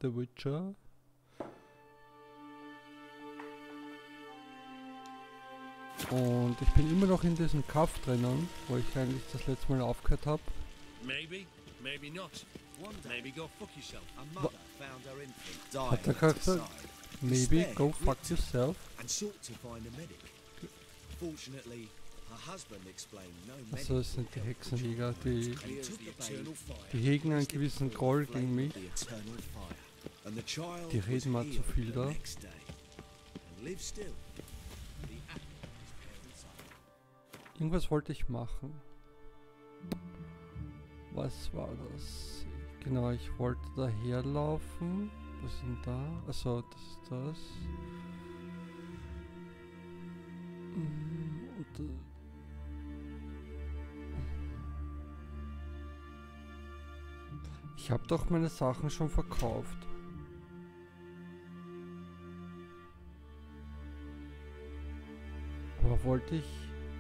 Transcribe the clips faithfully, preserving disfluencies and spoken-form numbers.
The Witcher. Und ich bin immer noch in diesem Kaff drinnen, wo ich eigentlich das letzte Mal aufgehört habe. Maybe, maybe not. Maybe go fuck yourself. A mother found her infant Hat der dying gesagt, outside. maybe go fuck yourself. And sought to find a medic. Fortunately, her husband explained no Also es sind die Hexenjäger, die, He took the baby die hegen einen gewissen Groll gegen mich. the eternal fire. And the child Die reden mal was zu healed viel the da. next day and lives still. The apple of his parents' eye. Irgendwas wollte ich machen. Was war das? Genau, ich wollte daherlaufen. Was ist denn da? Achso, das ist das. Mm, Und, äh, ich habe doch meine Sachen schon verkauft. Aber wollte ich...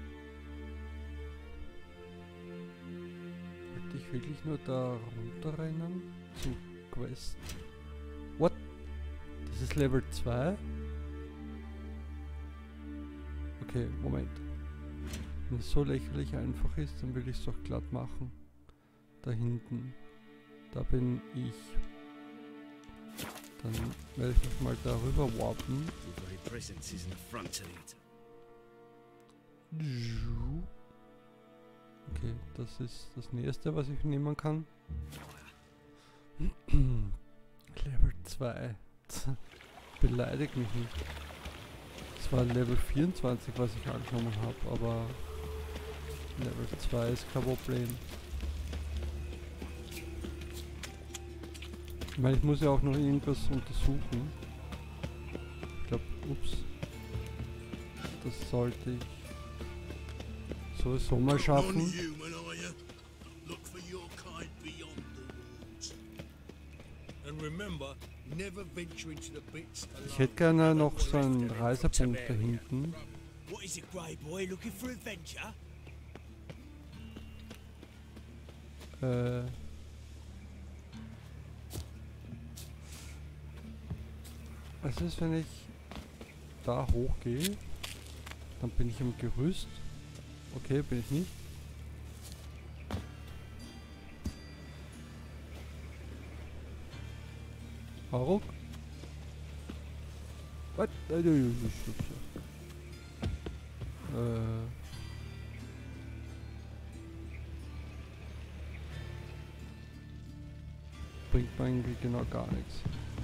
Wollte ich wirklich nur da runterrennen? Zum Quest? What? Das ist Level zwei? Okay, Moment. Wenn es so lächerlich einfach ist, dann will ich es doch glatt machen. Da hinten. Da bin ich. Dann werde ich mich mal darüber warpen. Your very presence is an affront to it. Okay, das ist das nächste, was ich nehmen kann. Level zwei. Beleidigt mich nicht. Es war Level vierundzwanzig, was ich angenommen habe, aber Level zwei ist kein Problem. Ich meine, ich muss ja auch noch irgendwas untersuchen. Ich glaube, ups. Das sollte ich sowieso mal schaffen. Non-human, are you? Look for your kind beyond the walls. And remember, never venture into the bits alone. Ich hätte gerne noch so einen Reisepunkt da hinten. What is it, Grey Boy? Looking for adventure? Äh. Was ist, wenn ich da hochgehe? Dann bin ich im Gerüst. Okay, bin ich nicht. Haruk? Was? Äh. Bringt mir irgendwie genau gar nichts.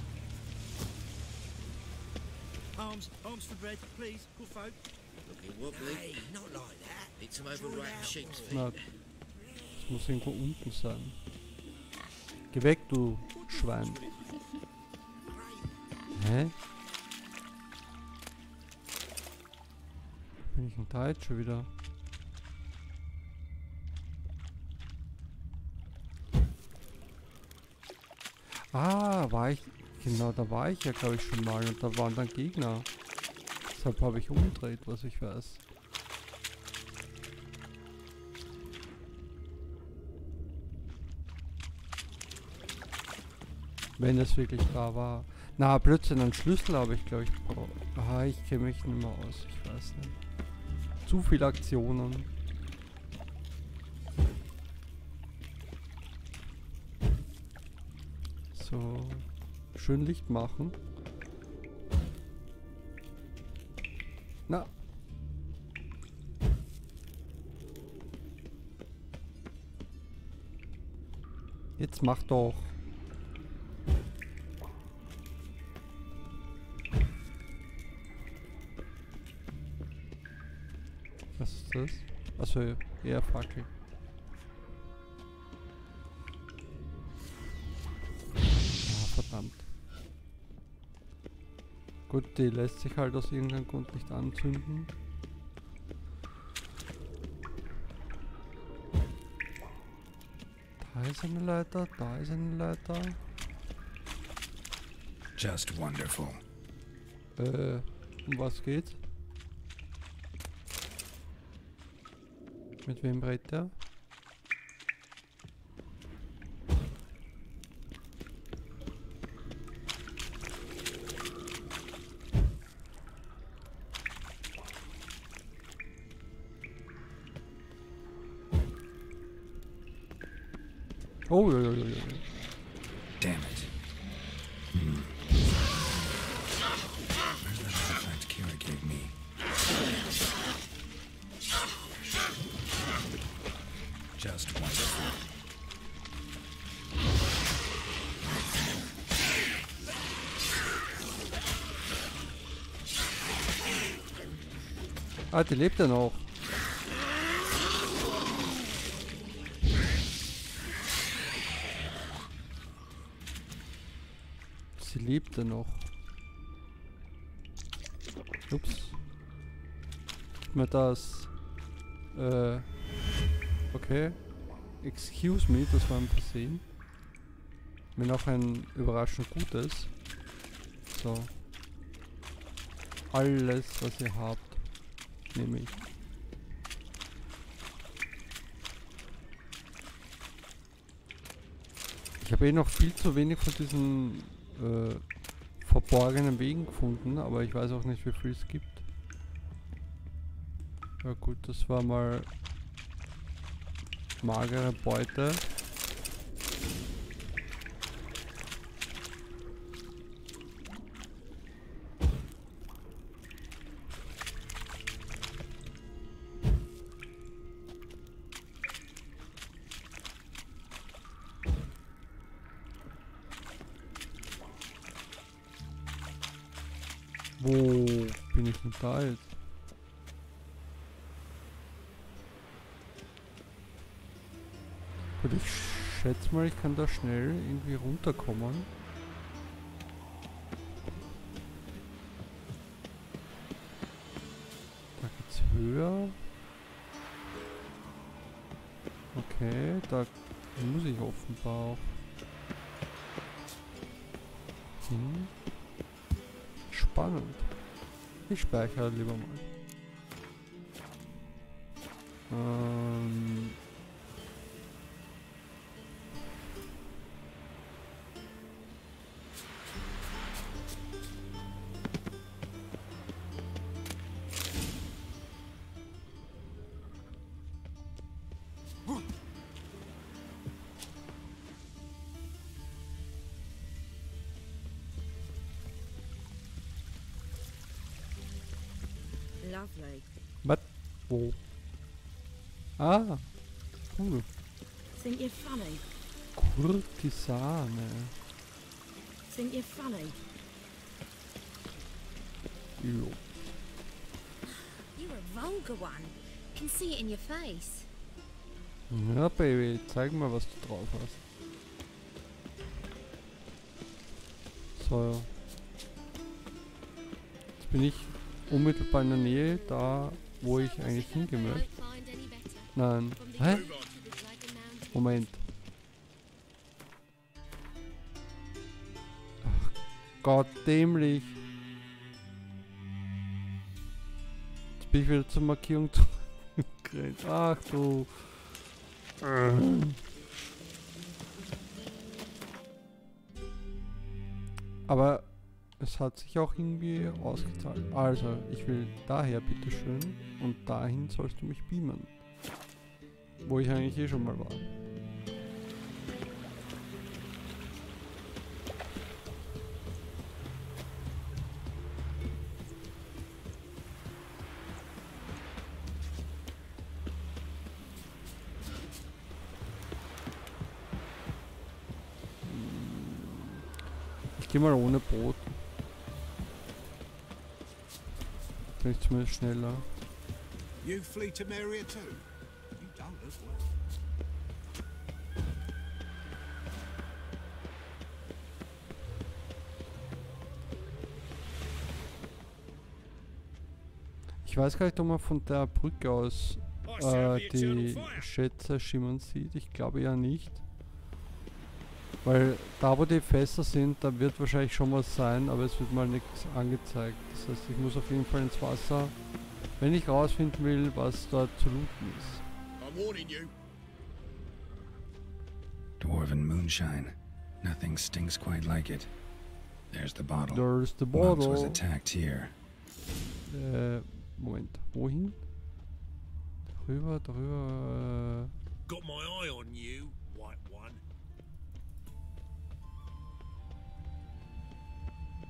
Arms, arms for bread, please, good folk. Looking wobbly. Hey, not like that. Need some overripe sheep's feet. Na, das muss irgendwo unten sein. Geh weg, du Schwein. Hä? Bin ich denn da jetzt schon wieder? Ah, war ich... Genau, da war ich ja, glaube ich, schon mal. Und da waren dann Gegner. Deshalb habe ich umgedreht, was ich weiß. Wenn es wirklich da war. Na, Blödsinn, einen Schlüssel habe ich, glaube ich, gebraucht. Aha, ich kenne mich nicht mehr aus. Ich weiß nicht. Zu viele Aktionen. So. Schön Licht machen. Na. Jetzt mach doch. Was ist das? Achso, eher Fackel. Ah, verdammt. Gut, die lässt sich halt aus irgendeinem Grund nicht anzünden. Da ist eine Leiter, da ist eine Leiter. Just wonderful. Äh, um was geht's? Mit wem redet der? Oh, ja, ja, ja, ja. Damn it. Hmm. Where's that artifact Kira gave me? Just wonderful. Ah, die lebt ja noch. Sie lebt ja noch. Ups. Gib mir das. Äh. Okay. Excuse me, das war ein Versehen. Wenn auch ein überraschend gutes. So. Alles, was ihr habt, nehme ich. Ich habe eh noch viel zu wenig von diesen äh, verborgenen Wegen gefunden, aber ich weiß auch nicht, wie viel es gibt. Ja gut, das war mal magere Beute. Wo bin ich denn da jetzt? Gut, ich schätze mal, ich kann da schnell irgendwie runterkommen. Da geht's höher. Okay, da muss ich offenbar auch hin. Spannend. Ich speichere lieber mal. Ähm Lovely. Was? Wo? Ah, cool. Think you're funny? Kurtisane. Think you're funny? Jo. You're a vulgar one. Can see it in your face. Ja, Baby, zeig mal, was du drauf hast. So. Jetzt bin ich unmittelbar in der Nähe, da wo ich eigentlich hingehen möchte. Nein. Hä? Moment. Ach Gott, dämlich. Jetzt bin ich wieder zur Markierung zurückgerannt. Ach du. Aber es hat sich auch irgendwie ausgezahlt. Also, ich will daher bitteschön und dahin sollst du mich beamen. Wo ich eigentlich eh schon mal war. Ich gehe mal ohne Boot. Bin ich zumindest schneller. You flee to Maria too? You don't look well. Ich weiß gar nicht, ob man von der Brücke aus I see äh, the eternal die fire. Schätze schimmern sieht. Ich glaube ja nicht. Weil da wo die Fässer sind, da wird wahrscheinlich schon was sein, aber es wird mal nichts angezeigt. Das heißt, ich muss auf jeden Fall ins Wasser, wenn ich rausfinden will, was dort zu looten ist. I'm warning you. Dwarven moonshine. Nothing stinks quite like it. There's the bottle. There's the Once was bottle. attacked here. Äh, Moment, wohin? Drüber, drüber. Got my eye on you, white one.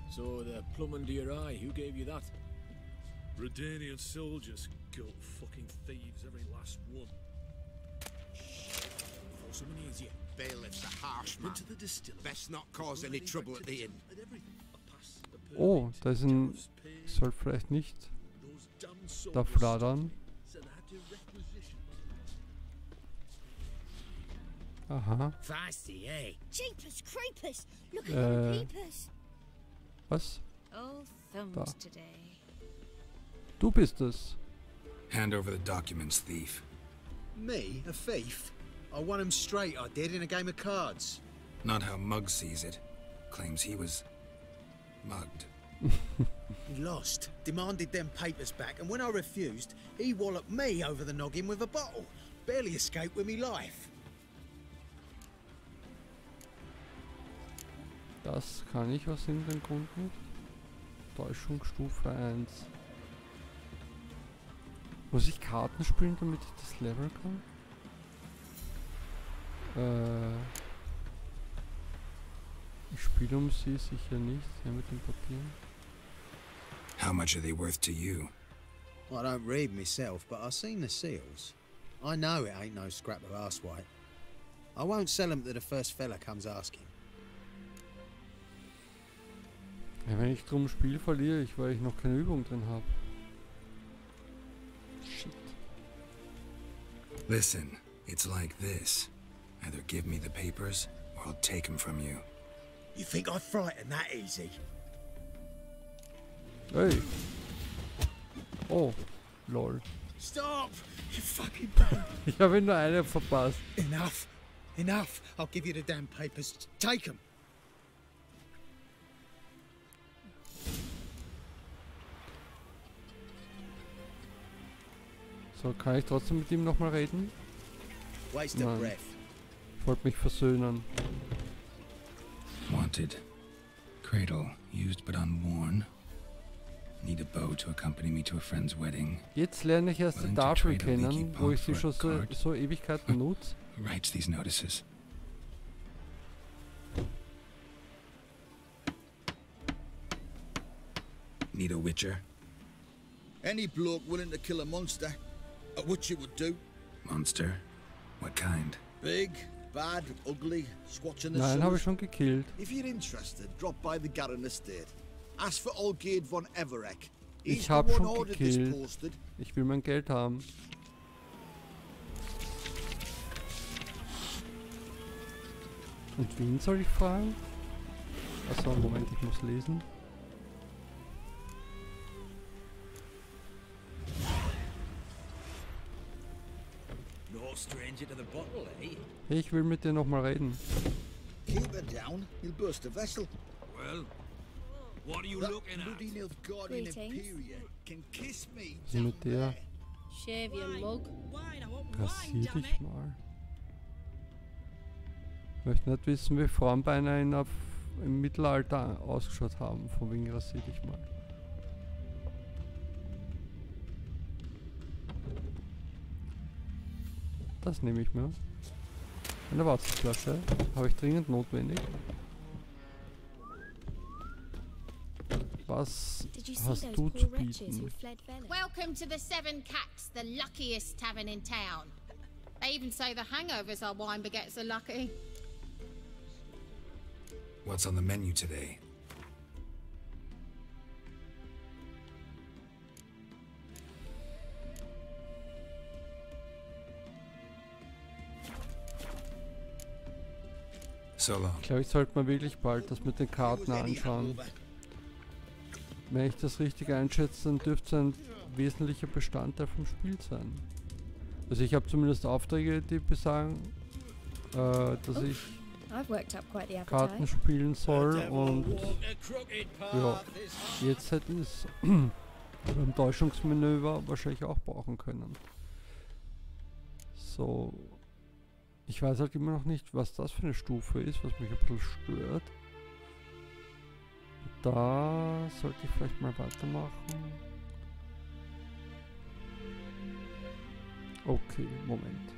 So the plum under your eye, who gave you that? Redanian soldiers, goat fucking thieves, every last one. Before someone hears you. Bailiff's a harsh man. Into the distillery. Best not cause any trouble at the inn. And everything. A pass, a Oh, permit, da ist ein... dues paid. Ich soll vielleicht nicht Those damn da soldiers fladern. said I had to requisition. Aha. Feisty, eh? Jeepers creepers! Look at Äh. them peepers! Was? All thumbs Da. today. Du bist es. Hand over the documents, thief. Me? A thief? I won him straight, I did, in a game of cards. Not how Muggs sees it. Claims he was... mugged. He lost, demanded them papers back, and when I refused, he walloped me over the noggin with a bottle. Barely escaped with me life. Das kann ich aus irgendeinem Grund nicht. Täuschungsstufe eins. Muss ich Karten spielen, damit ich das Level kann? Äh, ich spiele um sie sicher nicht. Ja, mit den Papieren. How much are they worth to you? I don't read myself, but I've seen the seals. I know it ain't no scrap of arse white. I won't sell them to the first fella comes asking. Ja, wenn ich drum spiele, verliere ich, weil ich noch keine Übung drin habe. Shit. Listen, it's like this. Either give me the papers, or I'll take them from you. You think I frighten that easy? Hey! Oh, lol. Stop! You fucking bastard! Ich habe nur eine verpasst. Enough! Enough! I'll give you the damn papers. Take them! So, kann ich trotzdem mit ihm nochmal reden? Waste Nein. of breath. Ich wollte mich versöhnen. Wanted. Cradle, used but unworn. Need a bow to accompany me to a friend's wedding. Jetzt lerne ich erst die Willing to Tafel trade a leaky kennen, wo ich pot sie for a schon so, card? so Ewigkeiten nutze. Who writes these notices? Need a witcher? Any bloke willing to kill a monster, a witcher would do. Monster? What kind? Big, bad, ugly, squatching the Nein, habe sewers. ich schon gekillt. If you're interested, drop by the Garren estate. Ask for Olgierd von Everek. He's Ich the hab one schon ordered this gekillt. posted. Ich will mein Geld haben. Und wen soll ich fragen? Achso, Moment, ich muss lesen. No stranger to the bottle, eh? Hey, ich will mit dir nochmal reden. Keep her down, you'll burst a vessel. Well, what are you That looking at? bloody Nilfgaardian Greetings. Imperial can kiss me Was ist down mit der? there. Shave your mug. Wine, I want wine, Kassier damn dich it. mal. Ich möchte nicht wissen, wie Frauenbeine in, auf, im Mittelalter ausgeschaut haben. Von wegen rasier dich mal. Das nehme ich mir. Eine Wasserflasche. Habe ich dringend notwendig. Was Did you see hast those du zu poor wretches who bieten? fled Velen? Welcome to the Seven Cats, the luckiest tavern in town. They even say the hangovers our wine baguettes are lucky. What's on the menu today? So long. Ich glaube, ich sollte mal wirklich bald das mit den Karten Use any anschauen. over. Wenn ich das richtig einschätze, dann dürfte es ein wesentlicher Bestandteil vom Spiel sein. Also ich habe zumindest Aufträge, die besagen, äh, dass Oh. ich I've worked up quite the Karten appetite. spielen soll The devil und walked a crooked path ja, this jetzt hätte ich es beim Täuschungsmanöver wahrscheinlich auch brauchen können. So. Ich weiß halt immer noch nicht, was das für eine Stufe ist, was mich ein bisschen stört. Da sollte ich vielleicht mal weitermachen. Okay, Moment.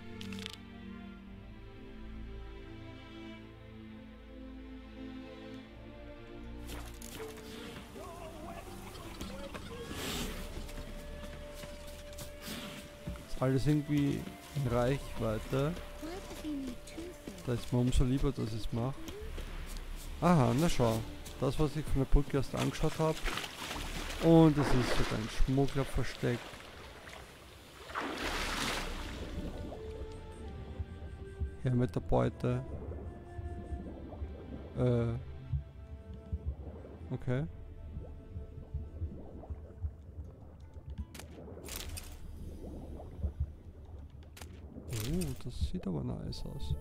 alles irgendwie in Reichweite. Da ist mir umso lieber, dass ich es mache. Aha, na schau. Das, was ich von der Brücke erst angeschaut habe. Und es ist sogar ein Schmugglerversteck. Her mit der Beute. Äh. Okay. Oh, das sieht aber nice aus.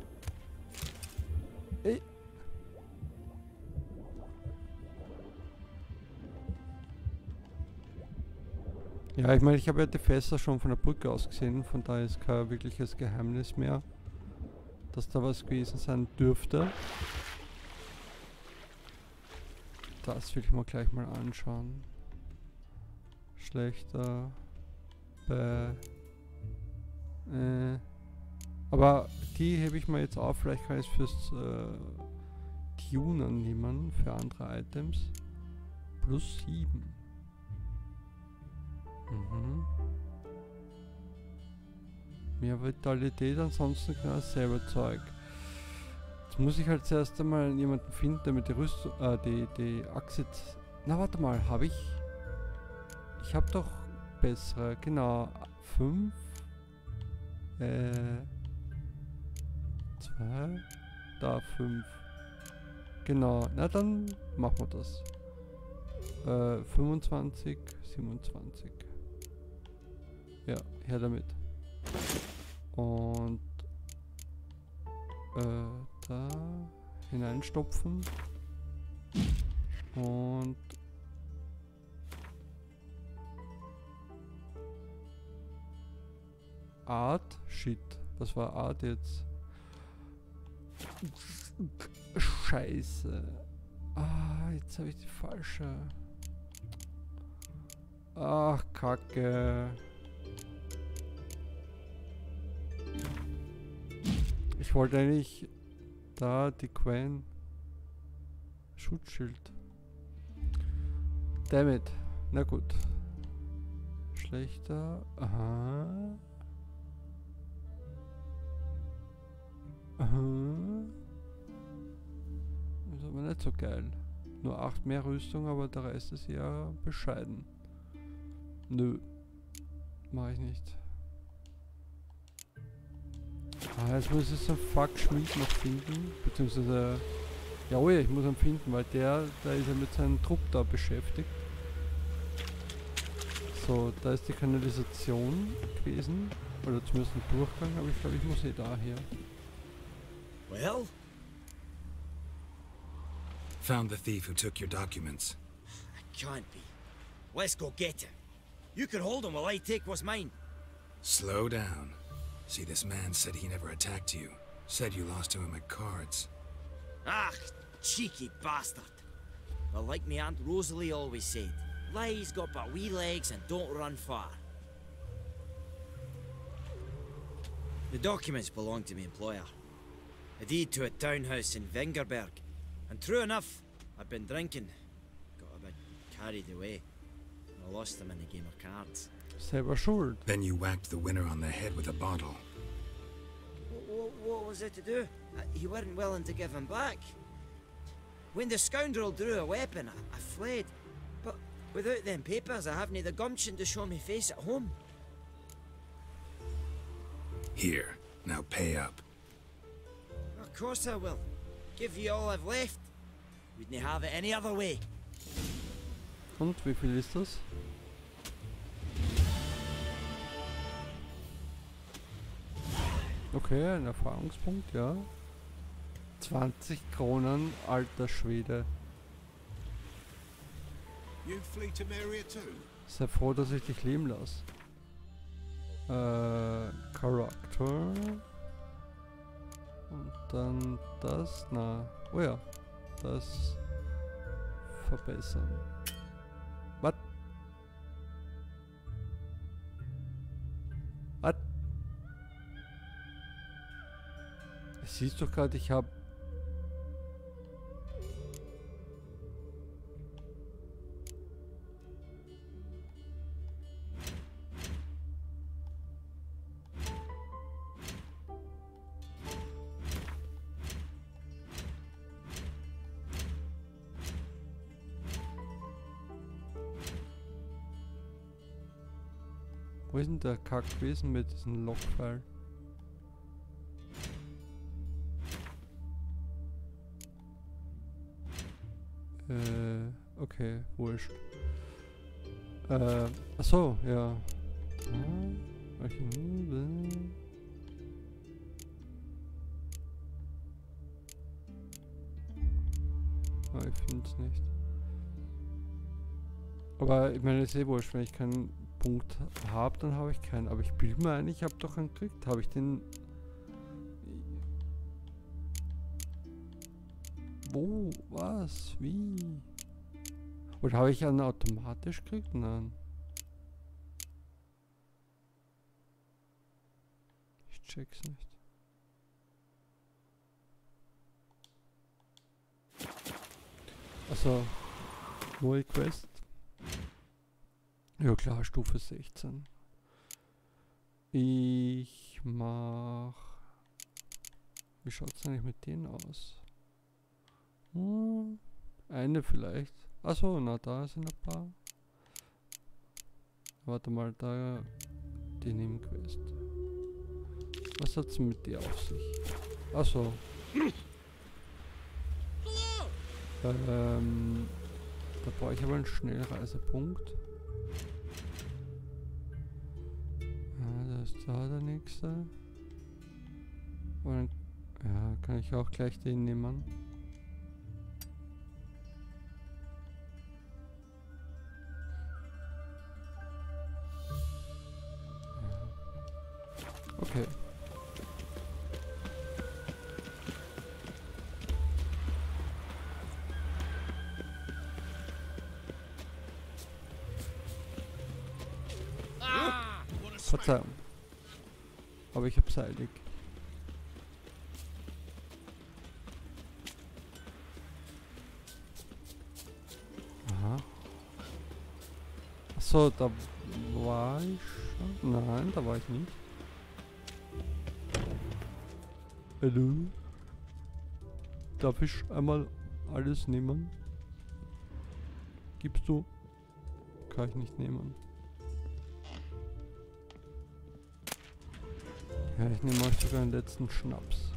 Ey. Ja, ich meine, ich habe ja die Fässer schon von der Brücke aus gesehen, von daher ist kein wirkliches Geheimnis mehr, dass da was gewesen sein dürfte. Das will ich mir gleich mal anschauen. Schlechter. Bäh. Äh. Aber die hebe ich mir jetzt auf, vielleicht kann ich es fürs äh, Tunen nehmen, für andere Items. Plus sieben. Mhm. Mehr Vitalität, ansonsten genau dasselbe Zeug. Jetzt muss ich halt zuerst einmal jemanden finden, der mit die Rüstung, äh, die, die Axe. Na, warte mal, habe ich. Ich habe doch bessere, genau. fünf. Äh. zwei. Da, fünf. Genau, na dann machen wir das. Äh, fünfundzwanzig, siebenundzwanzig. Ja, her damit. Und äh, da hineinstopfen. Und Art? Shit. Was war Art jetzt? Scheiße. Ah, jetzt habe ich die falsche. Ach, Kacke. Ich wollte eigentlich da die Quen Schutzschild. Dammit. Na gut. Schlechter. Aha. Aha. Ist aber nicht so geil. Nur acht mehr Rüstung, aber der Rest ist eher bescheiden. Nö. Mach ich nicht. Ah, jetzt muss ich so einen Fuck-Schmied noch finden. Beziehungsweise. Ja, oh ja, ich muss ihn finden, weil der, da ist ja mit seinem Trupp da beschäftigt. So, da ist die Kanalisation gewesen. Oder zumindest ein Durchgang, aber ich glaube, ich muss eh daher. Well? Found the thief who took your documents. It can't be. Let's go get him. You can hold him while I take what's mine. Slow down. See, this man said he never attacked you. Said you lost to him at cards. Ah, cheeky bastard. But like me Aunt Rosalie always said, lies got but wee legs and don't run far. The documents belong to my employer. A deed to a townhouse in Vengerberg. And true enough, I've been drinking. Got a bit carried away. I lost them in a game of cards. Selber schuld. Then you whacked the winner on the head with a bottle. What, what was it to do? Uh, you weren't willing to give him back. When the scoundrel drew a weapon, I, I fled. But without them papers, I haven't the gumption to show me face at home. Here, now pay up. Of course I will. Give you all I've left. Wouldn't have it any other way. Und wie viel ist das? Okay, ein Erfahrungspunkt, ja. zwanzig Kronen, alter Schwede. You flee to Maria too? Sei froh, dass ich dich leben lasse. Äh, Charakter. Und dann das, na, oh ja, das verbessern. Was? Was? Siehst du gerade, ich habe Wo ist denn der Kack gewesen mit diesem Lockpfeil? Äh, okay, wurscht. Äh, achso, ja. Hm, Archimede. Ah, ich finde es nicht. Aber ich meine, es ist eh wurscht, wenn ich keinen Punkt habe, dann habe ich keinen. Aber ich bilde mir ein, ich habe doch einen gekriegt. Habe ich den... Wo? Was? Wie? Oder habe ich einen automatisch gekriegt? Nein. Ich check's nicht. Also, neue Quest. Ja klar, Stufe sechzehn. Ich mach... Wie schaut's eigentlich mit denen aus? Hm, eine vielleicht. Achso, na da sind ein paar. Warte mal, da... Die Nebenquest. Was hat's mit dir auf sich? Achso. Ähm... Da brauche ich aber einen Schnellreisepunkt. Ah, da ist da der nächste. Und ja, kann ich auch gleich den nehmen. Ja. Okay. Verzeihung. Aber ich hab's eilig. Aha. Achso, da war ich schon. Nein, da war ich nicht. Hallo? Darf ich einmal alles nehmen? Gibst du? Kann ich nicht nehmen. Ja, ich nehme euch sogar den letzten Schnaps.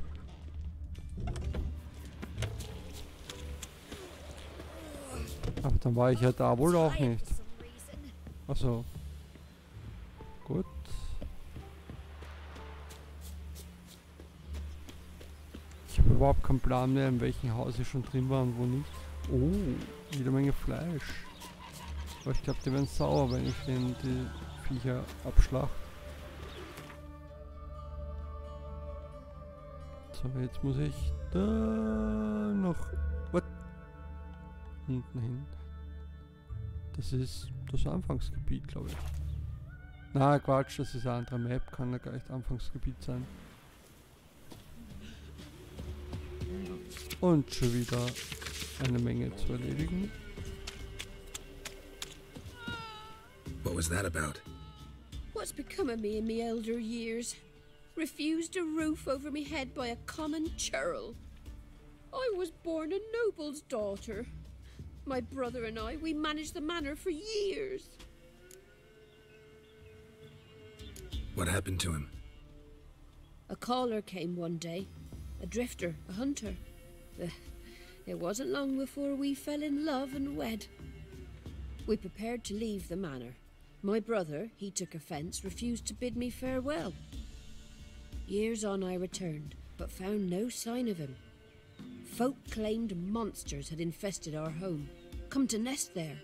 Aber dann war ich ja da wohl auch nicht. Achso. Gut. Ich habe überhaupt keinen Plan mehr, in welchem Haus ich schon drin war und wo nicht. Oh, jede Menge Fleisch. Aber ich glaube, die werden sauer, wenn ich den die Viecher abschlacht. So, jetzt muss ich da noch... What? Unten hin. Das ist das Anfangsgebiet, glaube ich. Na, Quatsch, das ist eine andere Map. Kann ja gar nicht Anfangsgebiet sein. Und schon wieder eine Menge zu erledigen. What was that about? What's become of me in me elder years? Refused a roof over me head by a common churl. I was born a noble's daughter. My brother and I, we managed the manor for years. What happened to him? A caller came one day. A drifter, a hunter. Uh, it wasn't long before we fell in love and wed. We prepared to leave the manor. My brother, he took offence, refused to bid me farewell. Years on I returned, but found no sign of him. Folk claimed monsters had infested our home, come to nest there.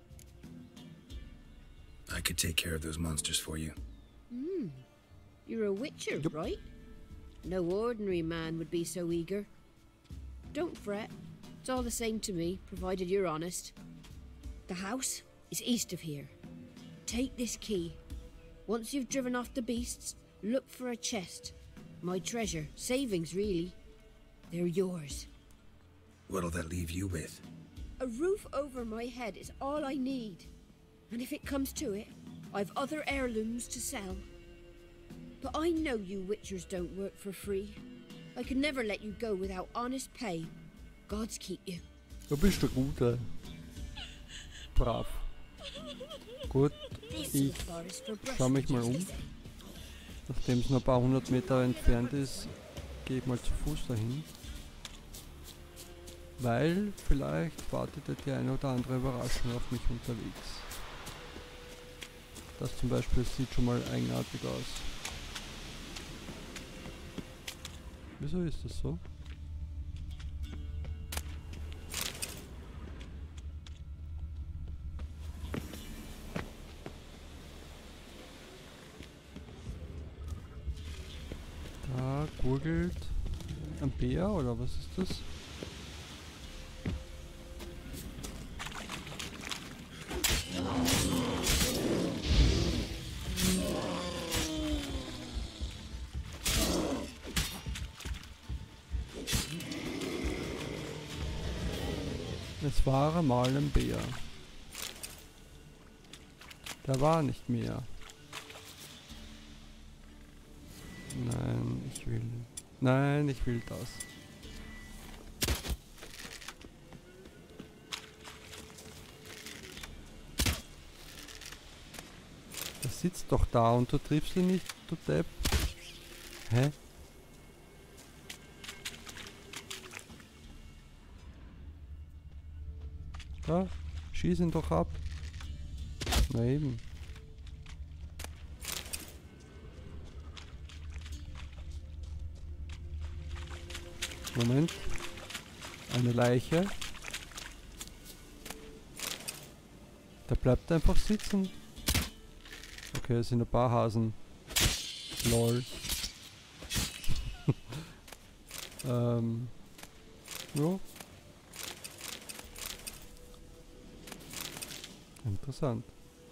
I could take care of those monsters for you. Hmm. You're a witcher, Yep. right? No ordinary man would be so eager. Don't fret. It's all the same to me, provided you're honest. The house is east of here. Take this key. Once you've driven off the beasts, look for a chest. My treasure. Savings, really. They're yours. What'll that leave you with? A roof over my head is all I need. And if it comes to it, I've other heirlooms to sell. But I know you witchers don't work for free. I could never let you go without honest pay. Gods keep you. Du bist der Gute. Brav. Gut, ich schaue mich mal um. Nachdem es nur ein paar hundert Meter entfernt ist, gehe ich mal zu Fuß dahin. Weil vielleicht wartet die eine oder andere Überraschung auf mich unterwegs. Das zum Beispiel sieht schon mal eigenartig aus. Wieso ist das so? Da gurgelt ein Bär oder was ist das? Es war einmal ein Bär. Der war nicht mehr. Nein, ich will... Nein, ich will das. Der sitzt doch da und du triffst ihn nicht, du Depp. Hä? Da, schieß ihn doch ab. Na eben. Moment. Eine Leiche. Der bleibt einfach sitzen. Okay, es sind ein paar Hasen. Lol. ähm. Ja. Interessant.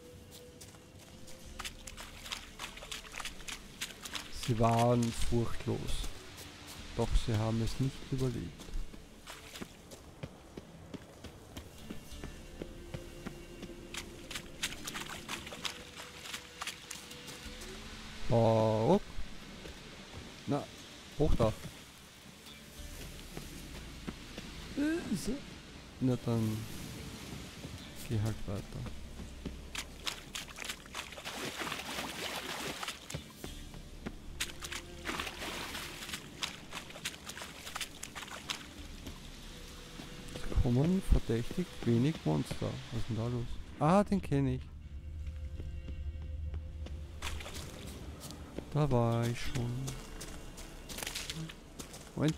Sie waren furchtlos. Doch sie haben es nicht überlebt. Oh. Na, hoch da. Na dann geh halt weiter. Kommen verdächtig wenig Monster. Was ist denn da los? Ah, den kenne ich. Da war ich schon. Moment.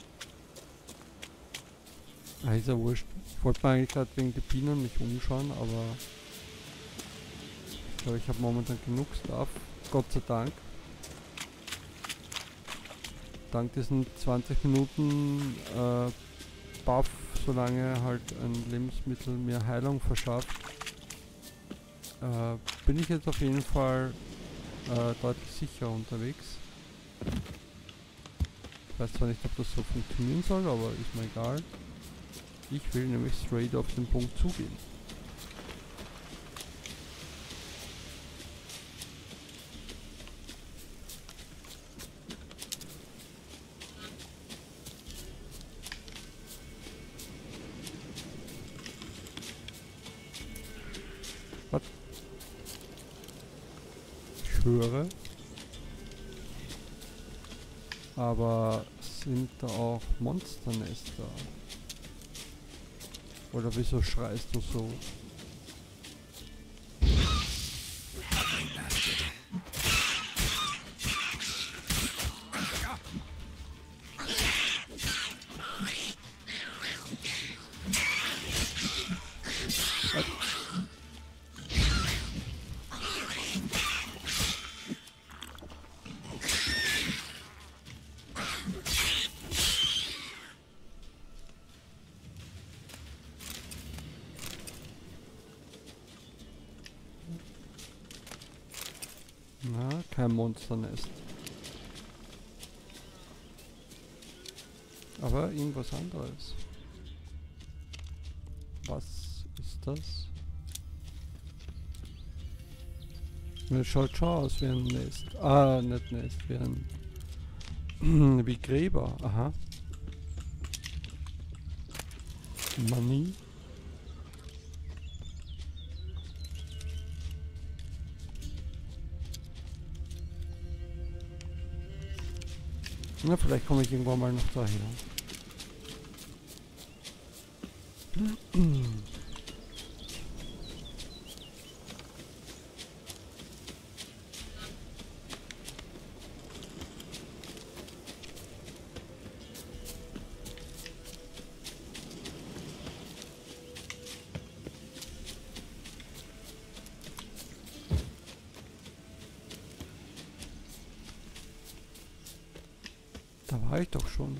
Ah, ist ja wurscht. Ich wollte mir eigentlich gerade wegen der Bienen mich umschauen, aber ich glaube, ich habe momentan genug Stuff. Gott sei Dank. Dank diesen zwanzig Minuten äh, Buff, solange halt ein Lebensmittel mir Heilung verschafft, äh, bin ich jetzt auf jeden Fall äh, deutlich sicher unterwegs. Ich weiß zwar nicht, ob das so funktionieren soll, aber ist mir egal. Ich will nämlich straight auf den Punkt zugehen. Was? Ich höre. Aber sind da auch Monsternester? Oder wieso schreist du so? Na, kein Monsternest. Aber irgendwas anderes. Was ist das? Das schaut schon aus wie ein Nest. Ah, nicht Nest, wie ein... wie Gräber, aha. Money. Na, vielleicht komme ich irgendwann mal noch daher. Da war ich doch schon.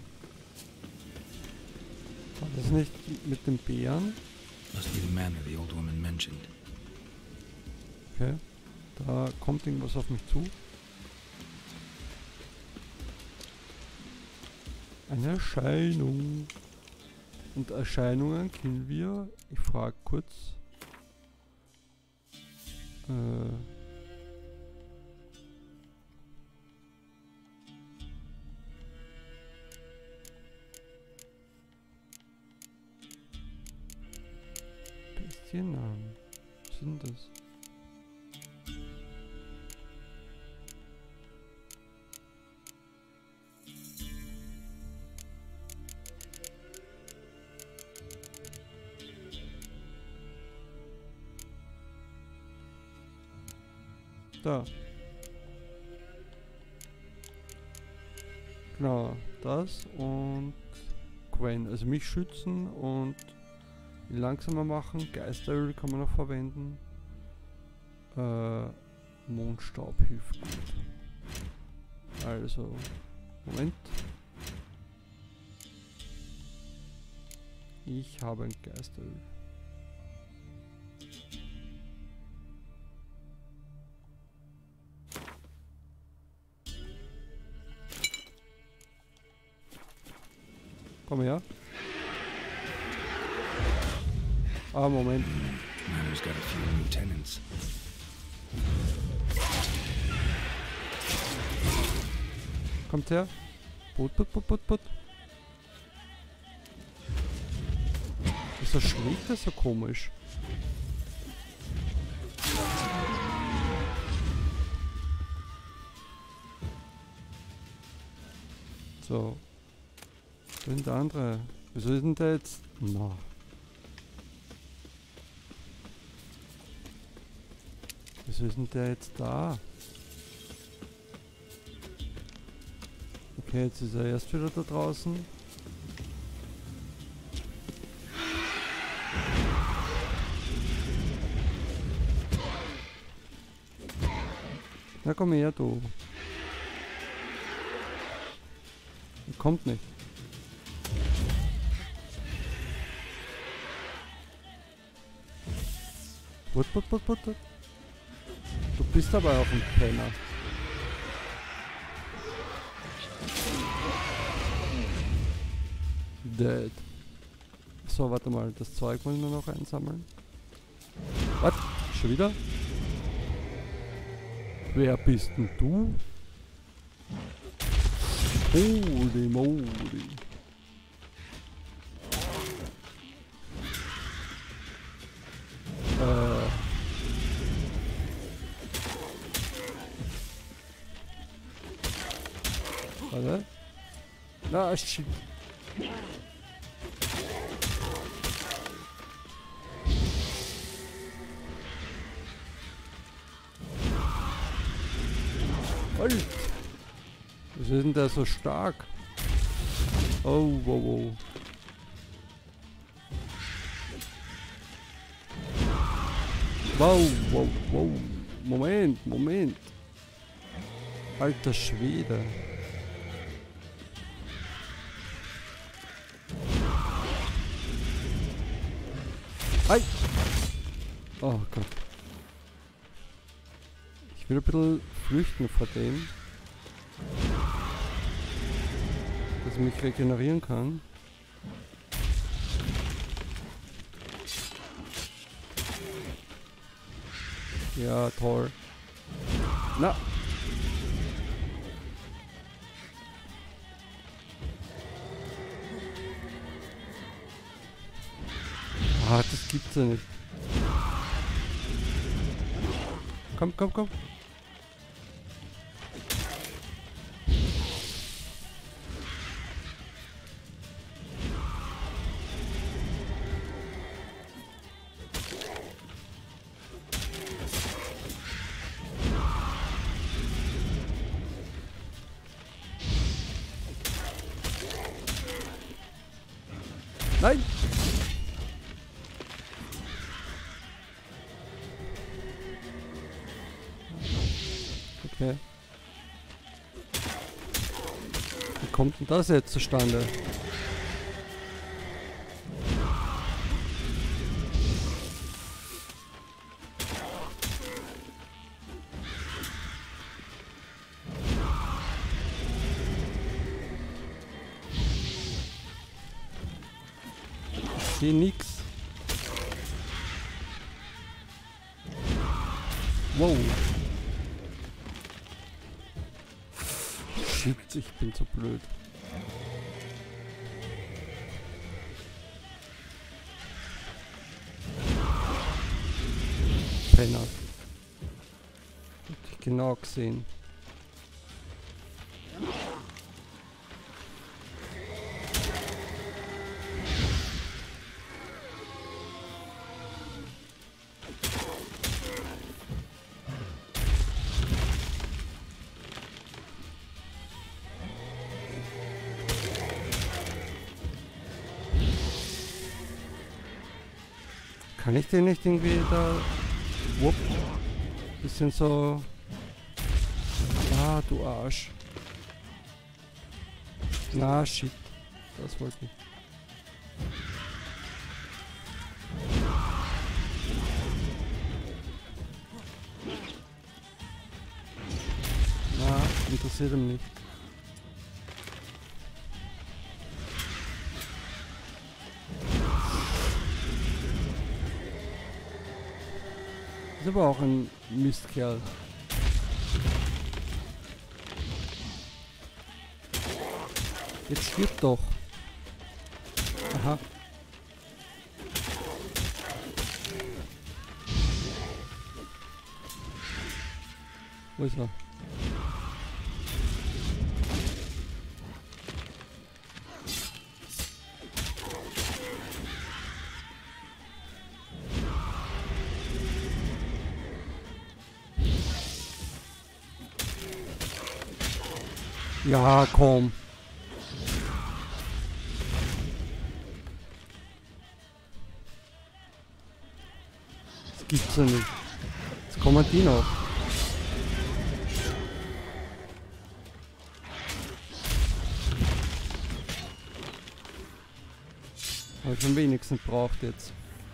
War das nicht mit dem Bären? Must be the manor the old woman mentioned. Okay. Da kommt irgendwas auf mich zu. Eine Erscheinung. Und Erscheinungen kennen wir. Ich frage kurz. Äh... Bestiennamen. Was sind das? Da. Genau, das und Gwen. Also mich schützen und langsamer machen. Geisteröl kann man noch verwenden. Äh, Mondstaub hilft gut. Also, Moment. Ich habe ein Geisteröl. Komm her. Ah, Moment. Manor's got a few new tenants. Kommt her. Put, put, put, put, put. Wieso schlägt das so komisch? So. Wo sind der andere? Wieso ist denn der jetzt? No. Wieso ist denn der jetzt da? Okay, jetzt ist er erst wieder da draußen. Na komm her, du. Er kommt nicht. Put, put, put, put, put. Du bist aber auch ein Penner. Dead. So, warte mal. Das Zeug wollen wir noch einsammeln. Was? Schon wieder? Wer bist denn du? Holy moly. Äh. Warte. Na, shit. Alter. Was ist denn der so stark? Oh, wow, wow. Wow, wow, wow. Moment, Moment. Alter Schwede. Ei! Oh Gott. Ich will ein bisschen flüchten vor dem. Dass ich mich regenerieren kann. Ja, toll. Na! Ah, das gibt's ja nicht. Komm, komm, komm. Nein! Okay. Wie kommt denn das jetzt zustande? Ich sehe nix. Wow. Shit, ich bin so blöd. Penner. Hätte ich genau gesehen. Kann ich den nicht irgendwie da... Wupp. Bisschen so... Ah, du Arsch. Na, shit. Das wollte ich. Na, interessiert ihn nicht. Ist aber auch ein Mistkerl. Jetzt stirbt doch. Aha. Wo ist er? Ja, komm. Das gibt's ja nicht. Jetzt kommen die noch. Habe ich am wenigsten braucht jetzt.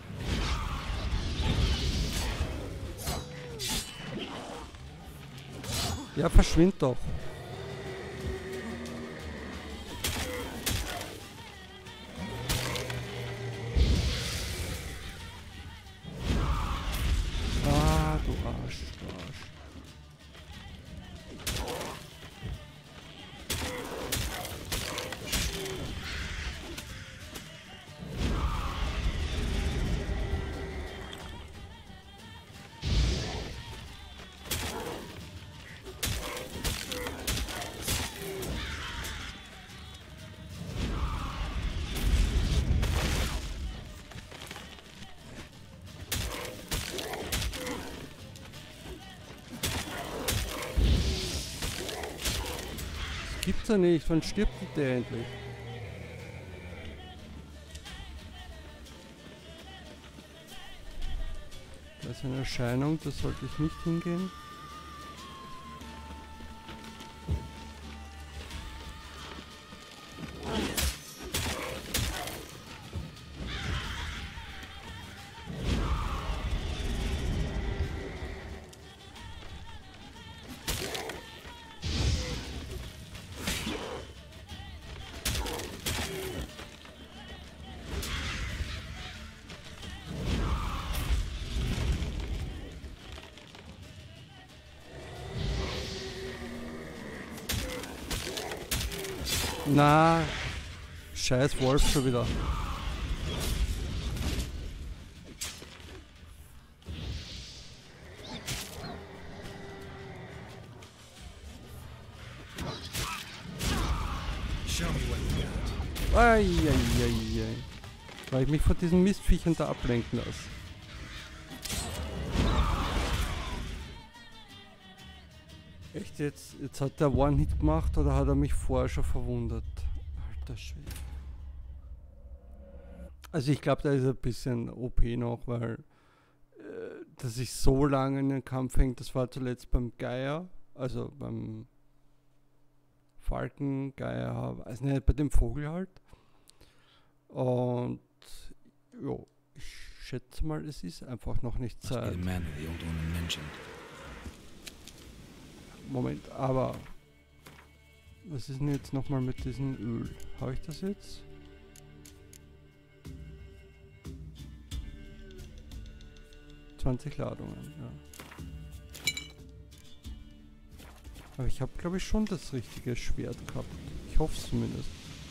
Ja, verschwind doch. Gibt's ja nicht, wann stirbt der endlich? Da ist eine Erscheinung, da sollte ich nicht hingehen. Na, scheiß Wolf schon wieder. Eieiei. Weil ich mich von diesen Mistviechern da ablenken lasse. Echt jetzt? Jetzt hat der One-Hit gemacht oder hat er mich vorher schon verwundert? Alter Schwede. Also ich glaube, da ist ein bisschen O P noch, weil äh, dass sich so lange in den Kampf hängt, das war zuletzt beim Geier, also beim Falken, Geier, weiß nicht, bei dem Vogel halt. Und ja, ich schätze mal, es ist einfach noch nicht Must be Zeit. the man that the old woman mentioned. Moment, aber was ist denn jetzt nochmal mit diesem Öl? Habe ich das jetzt? zwanzig Ladungen, ja. Aber ich habe, glaube ich, schon das richtige Schwert gehabt. Ich hoffe es zumindest.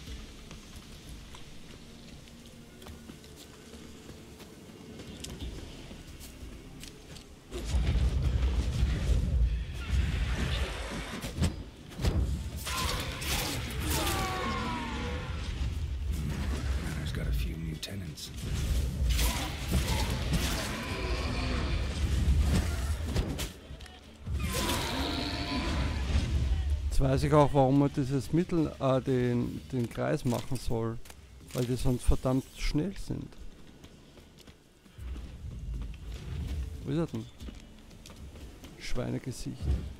Manor's got a few new tenants. Jetzt weiß ich auch, warum man dieses Mittel, äh, den, den Kreis machen soll. Weil die sonst verdammt schnell sind. Wo ist er denn? Schweinegesicht.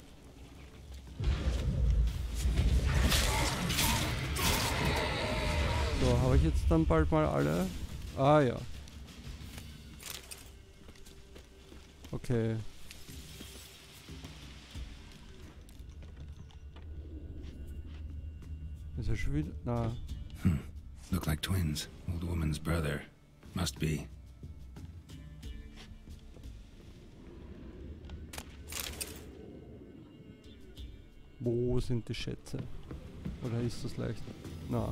So, habe ich jetzt dann bald mal alle? Ah ja. Okay. Ist er schon wieder? Na. Hmm. Look like twins. Old woman's brother. Must be. Wo sind die Schätze? Oder ist das leicht? Na.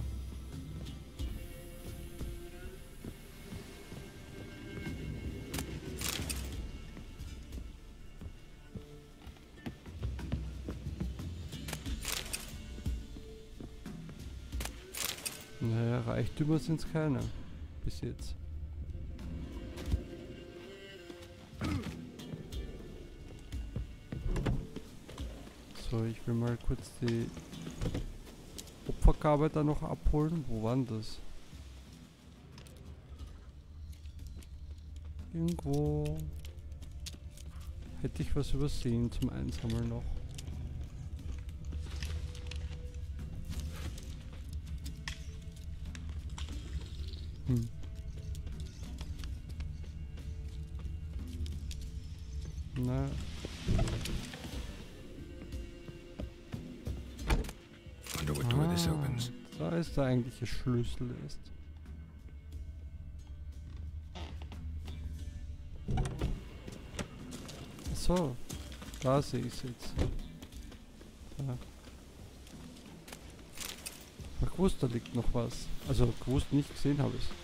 Naja, Reichtümer sind es keine. Bis jetzt. So, ich will mal kurz die Opfergabe da noch abholen. Wo war denn das? Irgendwo hätte ich was übersehen zum Einsammeln noch. Hm. Na. Wonder what door this opens. Da ist der eigentliche Schlüssel ist. So, da sehe ich es jetzt. Da. Ich hab gewusst, da liegt noch was. Also gewusst, nicht gesehen habe ich es.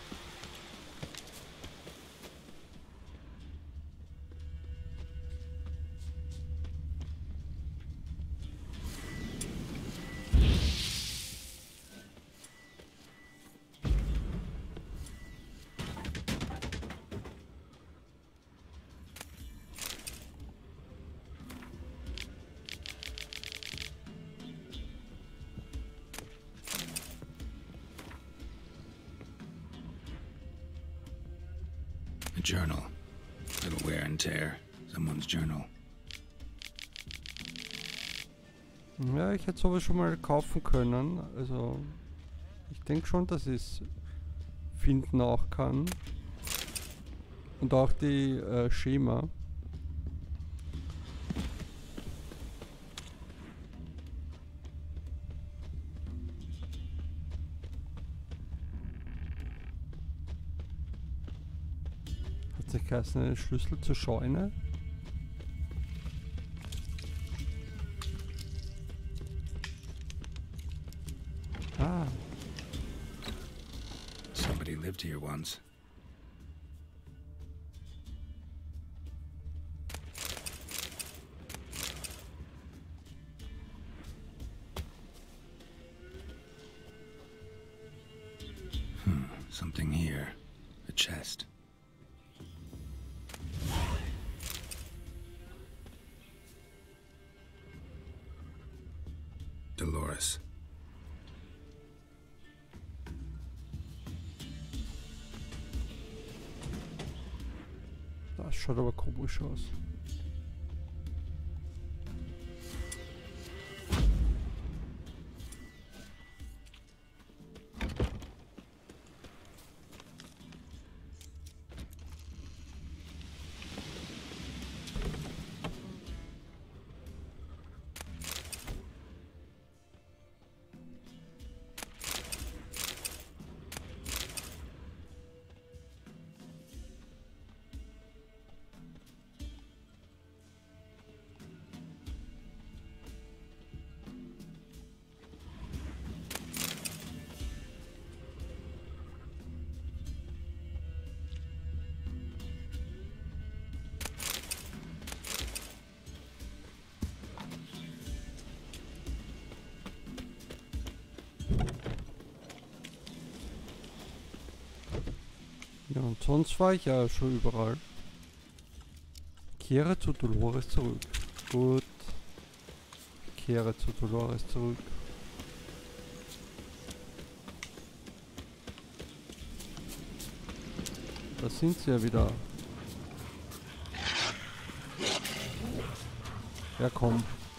A journal. Little wear and tear. Someone's journal. Ja, ich hätte sowas schon mal kaufen können. Also, ich denke schon, dass ich es finden auch kann. Und auch die äh, Schema. Hat sich geheißen, einen Schlüssel zur Scheune? Ah. Somebody lived here once. Hmm, something here. A chest. Dolores. Das schaut aber komisch aus. Ja, und sonst war ich ja schon überall. Kehre zu Dolores zurück. Gut. Kehre zu Dolores zurück. Da sind sie ja wieder. Ja, komm.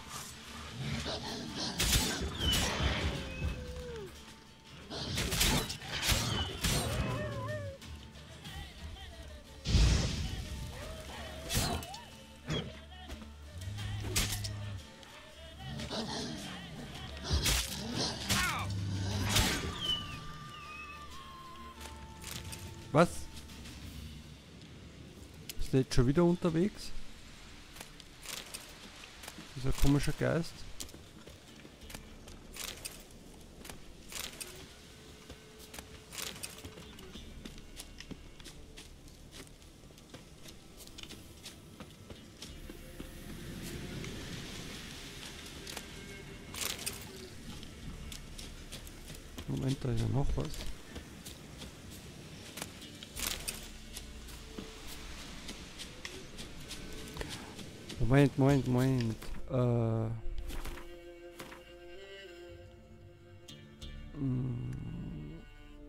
Was? Ist der jetzt schon wieder unterwegs? Dieser komische Geist. Moment, da ist ja noch was. Moment, Moment, Moment. Äh. Mm.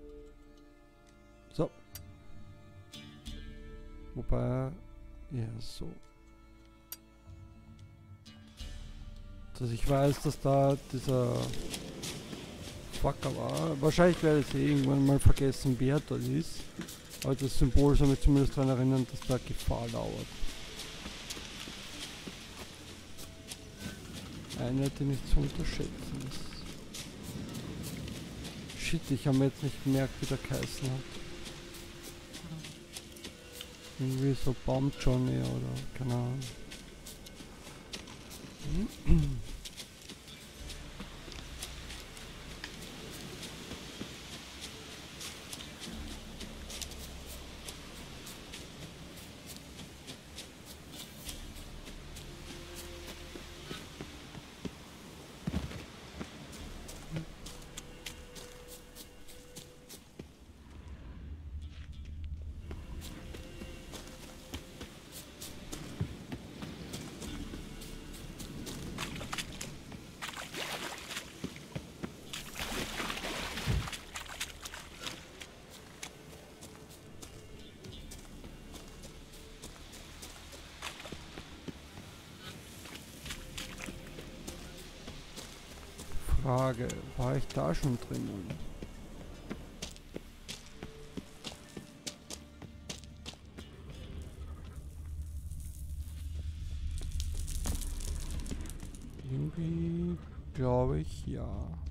So. Wobei. Ja, so. Dass ich weiß, dass da dieser Fucker war. Wahrscheinlich werde ich irgendwann mal vergessen, wer das ist. Aber das Symbol soll mich zumindest daran erinnern, dass da Gefahr lauert. Eine, die nicht zu unterschätzen ist. Shit, ich habe mir jetzt nicht gemerkt, wie der geheißen hat. Irgendwie so Baum Johnny oder keine Ahnung. Frage, war ich da schon drinnen? Irgendwie glaube ich ja.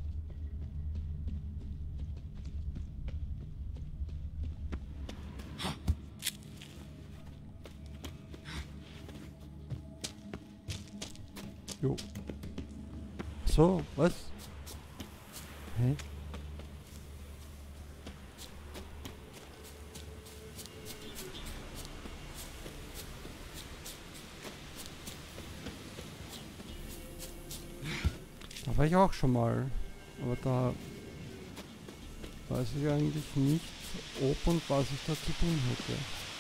Jo. So, was? Hä? Da war ich auch schon mal, aber da weiß ich eigentlich nicht, ob und was ich da zu tun hätte.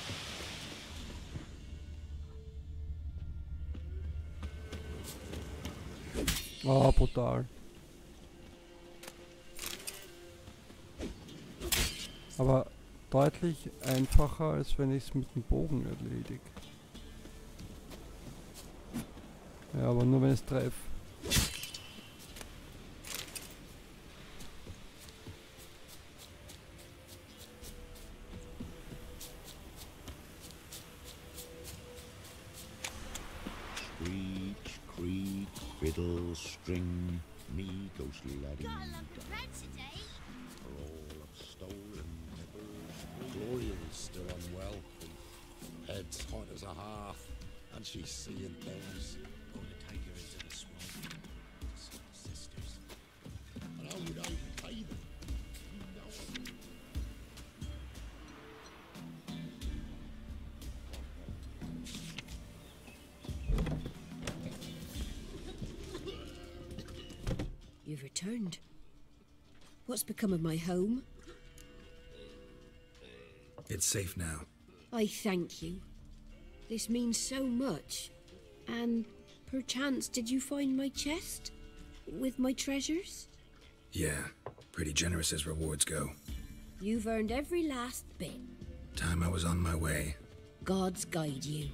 Ah, brutal. Aber deutlich einfacher, als wenn ich es mit dem Bogen erledige. Ja, aber nur wenn ich es treffe. Screech, creak, fiddle, string, me ghostly laddie. Got a lump of bread today. For all of stolen nipples. Gloria's still unwell. Head's hot as a half, and she's seeing things. Going to take her into the swamp to see her sisters. And how would I repay them? You know it. You've returned. What's become of my home? It's safe now. I thank you. This means so much. And perchance did you find my chest? With my treasures? Yeah, pretty generous as rewards go. You've earned every last bit. Time I was on my way. Gods guide you.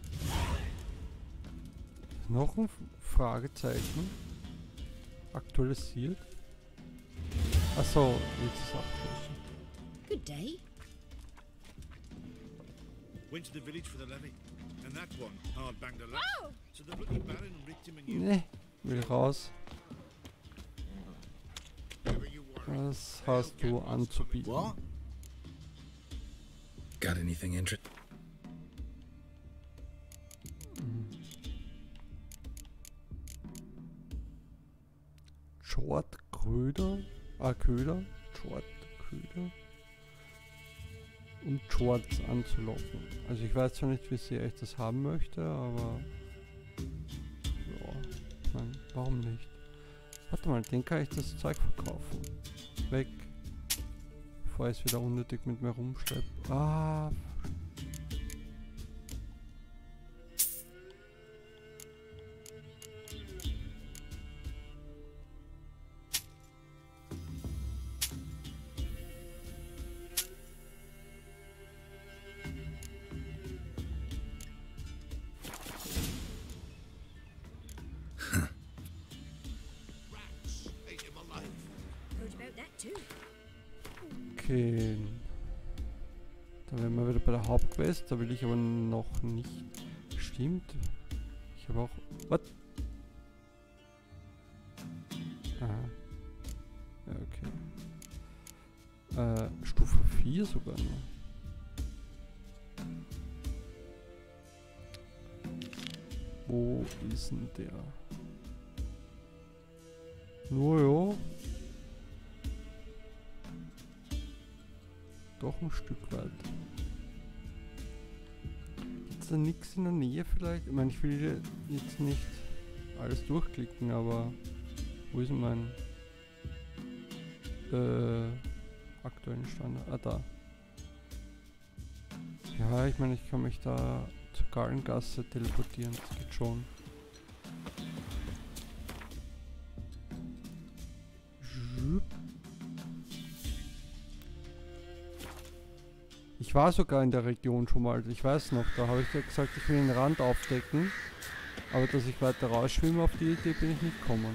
Noch ein Fragezeichen. Aktualisiert. Achso, jetzt ist es abgeschlossen. Good day. Went to the village for the levy, and that one hard banged a lot. Oh! So the bloody baron ripped him a new. Ne, will raus. Whatever you want. Was hast du anzubieten? What? Got anything interesting? Short Köder, ah Köder, Short Köder, um Shorts anzulocken. Also ich weiß zwar nicht, wie sehr ich das haben möchte, aber ja, ich mein, warum nicht? Warte mal, den kann ich das Zeug verkaufen. Weg, bevor ich es wieder unnötig mit mir rumschleppe. Ah. Heard about that too. Okay. Da wären wir wieder bei der Hauptquest, da will ich aber noch nicht. Stimmt. Ich habe auch. Was? Aha. Ja, okay. Äh, Stufe vier sogar noch. Wo ist denn der? Nur ja. Doch ein Stück weit. Ist da nichts in der Nähe vielleicht? Ich meine, ich will jetzt nicht alles durchklicken, aber wo ist denn mein äh, aktuellen Standard? Ah, da. Ja, ich meine, ich kann mich da zur Gallengasse teleportieren, das geht schon. Ich war sogar in der Region schon mal, ich weiß noch, da habe ich ja gesagt, ich will den Rand aufdecken, aber dass ich weiter rausschwimme, auf die Idee bin ich nicht gekommen.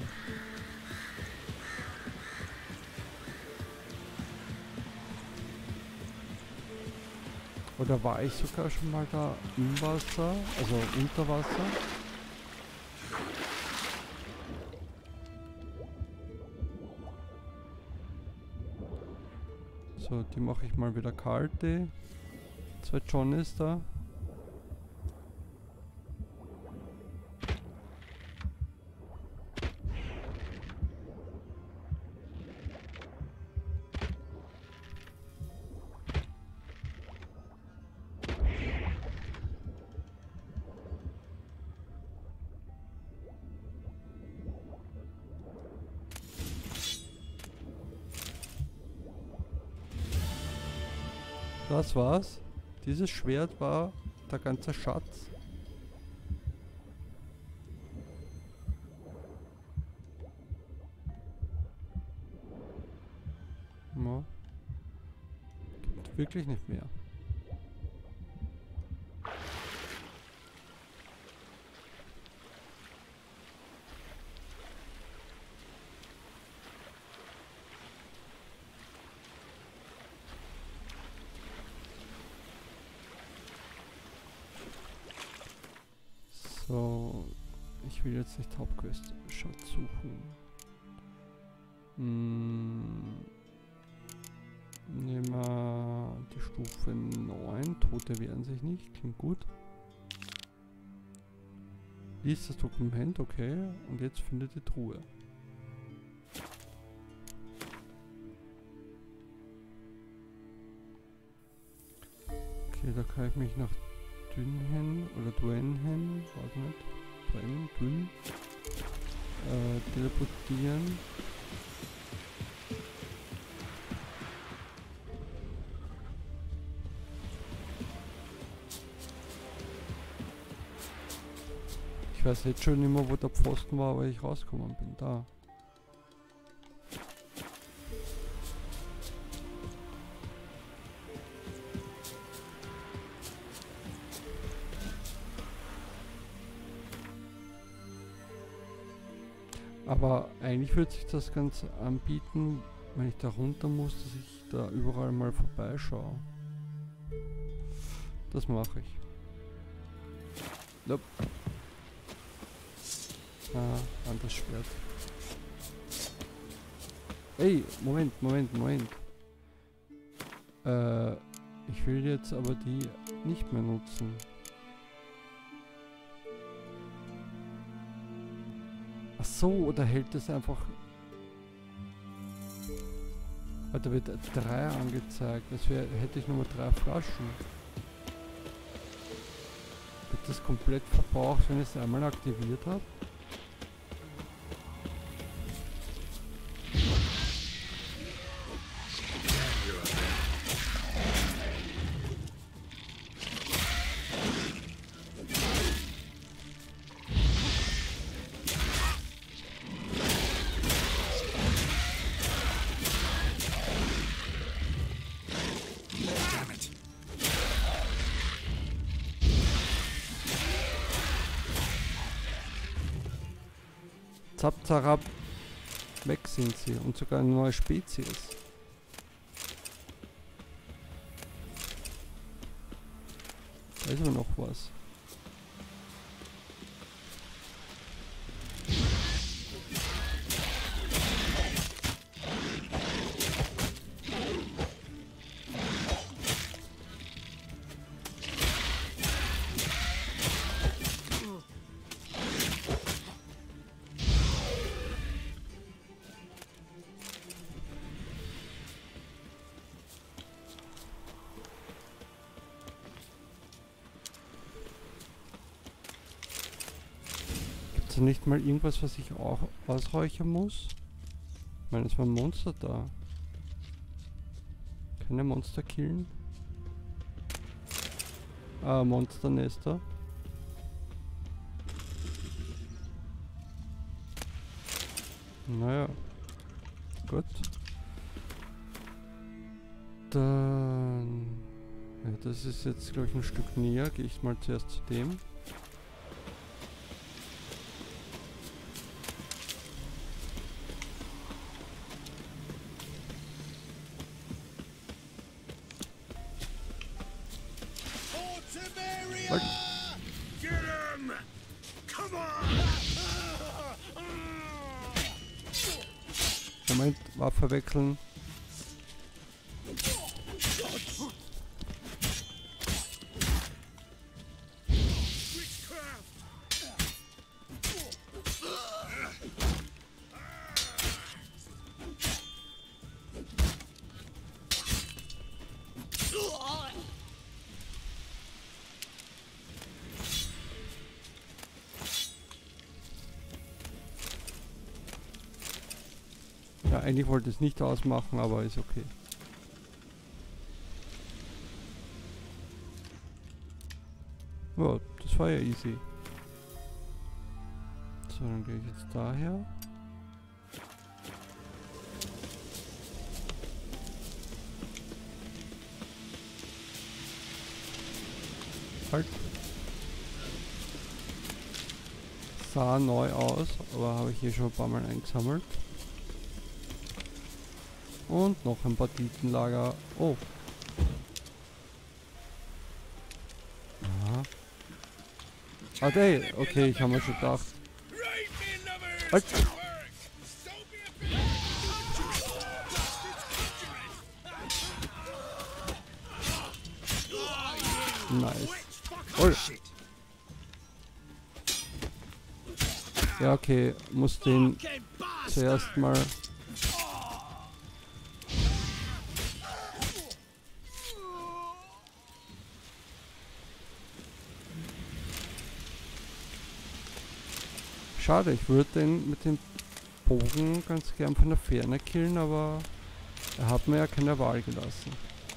Oder war ich sogar schon mal da im Wasser, also unter Wasser? So, die mache ich mal wieder kalt, die zwei Johnnies da. Das war's. Dieses Schwert war der ganze Schatz. Ja. Gibt wirklich nicht mehr. So, ich will jetzt nicht Hauptquest Schatz suchen. Hm. Nehmen wir die Stufe neun. Tote wehren sich nicht. Klingt gut. Lies das Dokument, okay. Und jetzt findet die Truhe. Okay, da kann ich mich nach Dünhen oder Duenhen, weiß nicht, Duen, Dünn, äh, teleportieren. Ich weiß jetzt schon immer, wo der Pfosten war, weil ich rausgekommen bin. Da. Aber eigentlich würde sich das Ganze anbieten, wenn ich da runter muss, dass ich da überall mal vorbeischaue. Das mache ich. Nope. Ah, anderes Schwert. Ey, Moment, Moment, Moment. Äh, ich will jetzt aber die nicht mehr nutzen. Ach so, oder hält es einfach... Da wird drei angezeigt. Das wär, hätte ich nur drei Flaschen. Wird das komplett verbraucht, wenn ich es einmal aktiviert habe? Zap, zarab, weg sind sie und sogar eine neue Spezies. Da ist aber noch was. Also nicht mal irgendwas, was ich auch ausräuchern muss? Ich meine, es war ein Monster da. Keine Monster killen? Ah, Monsternester. Naja. Gut. Dann... Ja, das ist jetzt, glaube ich, ein Stück näher. Gehe ich mal zuerst zu dem. Moment, Waffe wechseln. Ja, eigentlich wollte ich es nicht ausmachen, aber ist okay. Ja, das war ja easy. So, dann gehe ich jetzt daher. Halt. Sah neu aus, aber habe ich hier schon ein paar Mal eingesammelt. Und noch ein Banditenlager. Oh. Aha. Ah, ey, okay, ich habe mir schon gedacht. Halt. Nice. Oh. Ja, okay, muss den zuerst mal. Schade, ich würde den mit dem Bogen ganz gern von der Ferne killen, aber er hat mir ja keine Wahl gelassen.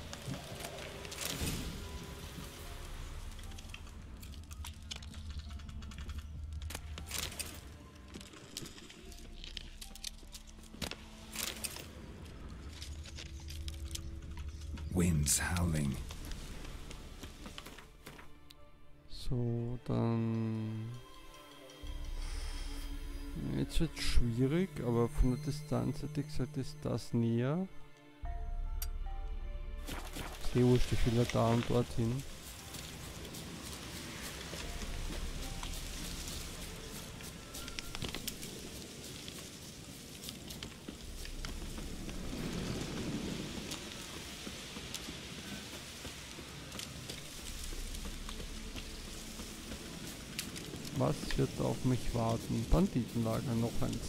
Winds howling. So, dann... Jetzt wird es schwierig, aber von der Distanz hätte ich gesagt, ist das näher. Sehr wurscht, ich will ja da und dorthin. Was wird auf mich warten? Banditenlager, noch eins.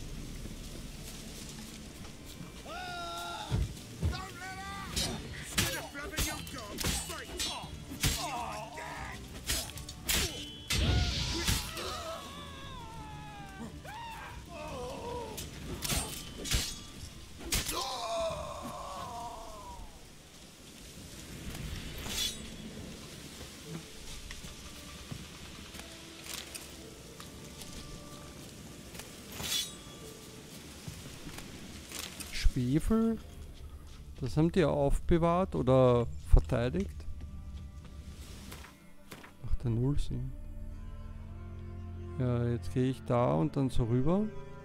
Schwefel? Das haben die aufbewahrt oder verteidigt? Macht ja null Sinn. Ja, jetzt gehe ich da und dann so rüber.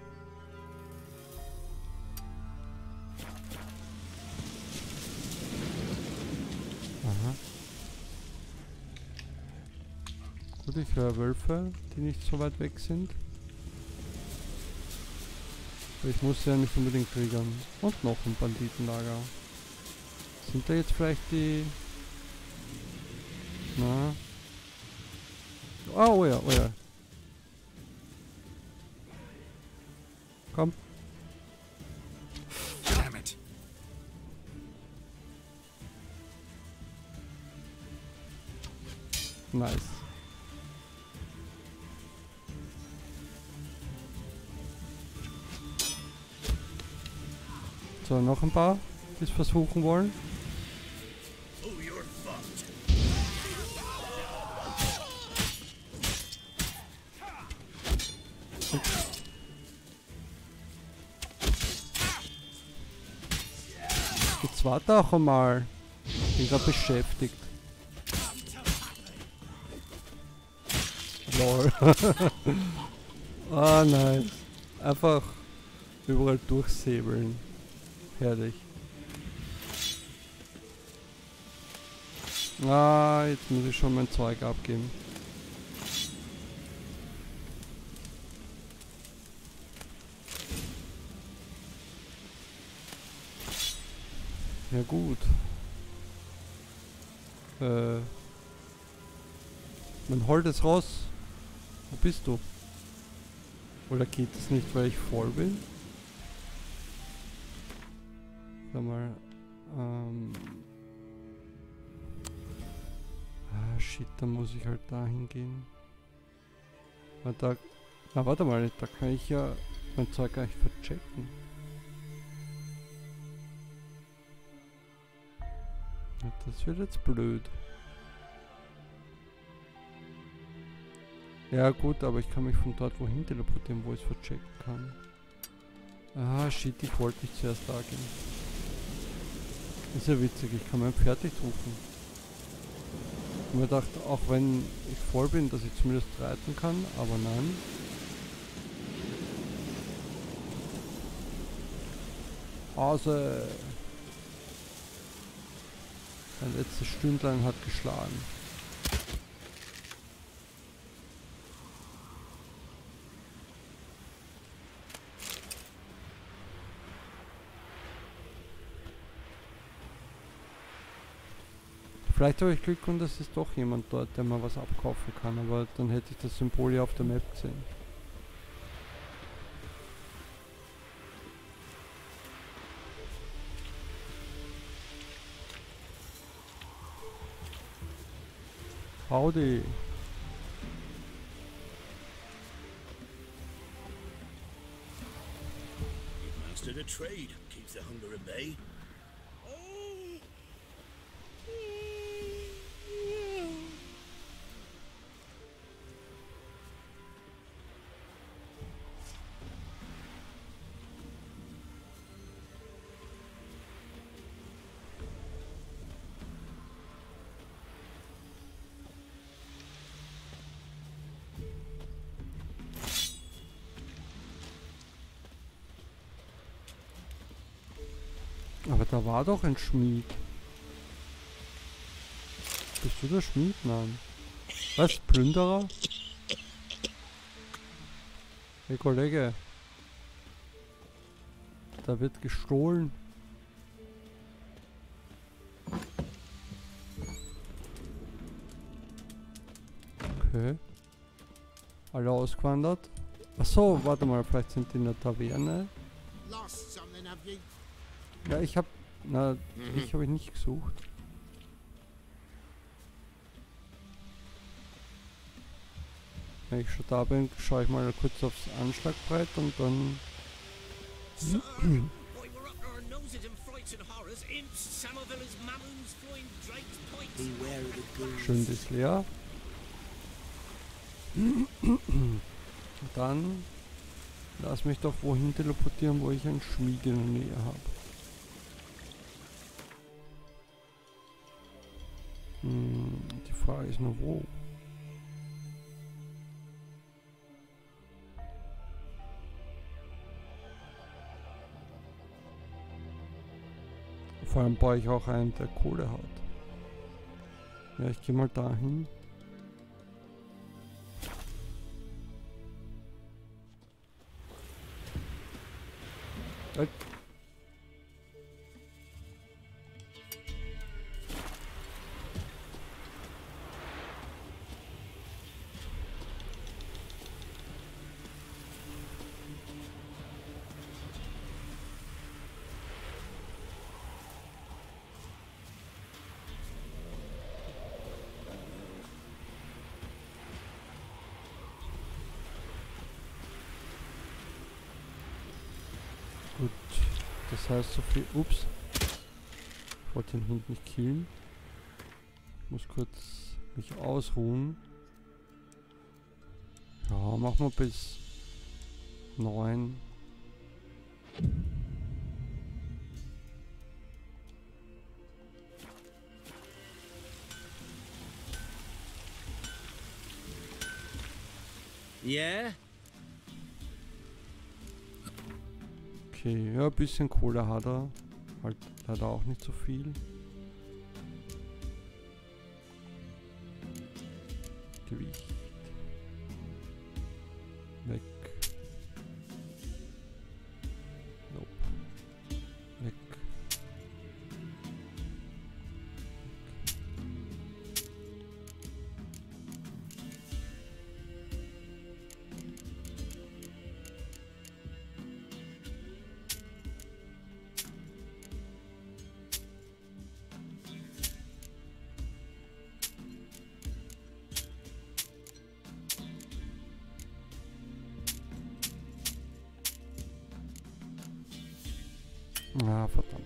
Aha. Gut, ich höre Wölfe, die nicht so weit weg sind. Ich muss ja nicht unbedingt triggern. Und noch ein Banditenlager. Sind da jetzt vielleicht die... Na? Oh ja, oh ja. Komm. Damn it. Nice. So, noch ein paar, die es versuchen wollen. Jetzt warte auch einmal. Ich bin gerade beschäftigt. Lol. Ah, nice. Einfach überall durchsäbeln. Herrlich. Ah, jetzt muss ich schon mein Zeug abgeben. Ja gut. Äh. Man holt es raus. Wo bist du? Oder geht es nicht, weil ich voll bin? Sag mal. Ähm. Ah, shit, dann muss ich halt dahin gehen. Weil da. Na, warte mal, da kann ich ja mein Zeug gar nicht verchecken. Das wird jetzt blöd. Ja gut, aber ich kann mich von dort wohin teleportieren, wo ich es verchecken kann. Ah shit, ich wollte nicht zuerst da gehen. Ist ja witzig, ich kann mein Pferd nicht rufen. Ich mir gedacht, auch wenn ich voll bin, dass ich zumindest reiten kann, aber nein. Hase! Sein letztes Stündlein hat geschlagen. Vielleicht habe ich Glück und es ist doch jemand dort, der mir was abkaufen kann, aber dann hätte ich das Symbol ja auf der Map gesehen. Howdy. You've mastered a trade. Keeps the hunger at bay. Aber da war doch ein Schmied. Bist du der Schmied? Nein. Was? Plünderer? Hey Kollege. Da wird gestohlen. Okay. Alle ausgewandert. Achso, warte mal, vielleicht sind die in der Taverne. Lost something, have you? Ja, ich hab... Na, ich habe ich nicht gesucht. Wenn ich schon da bin, schaue ich mal kurz aufs Anschlagbrett und dann... Schön ist leer. Dann lass mich doch wohin teleportieren, wo ich einen Schmied in der Nähe habe. Hm, die Frage ist nur wo. Vor allem brauche ich auch einen, der Kohle hat. Ja, ich gehe mal dahin. Äh. Gut, das heißt so viel... Ups. Ich wollte den Hund nicht killen. Ich muss kurz mich ausruhen. Ja, machen wir bis neun. Yeah? Okay, ja, ein bisschen Kohle hat er. Halt leider auch nicht so viel. Gewicht. Weg. Nope. Weg. Ah, verdammt.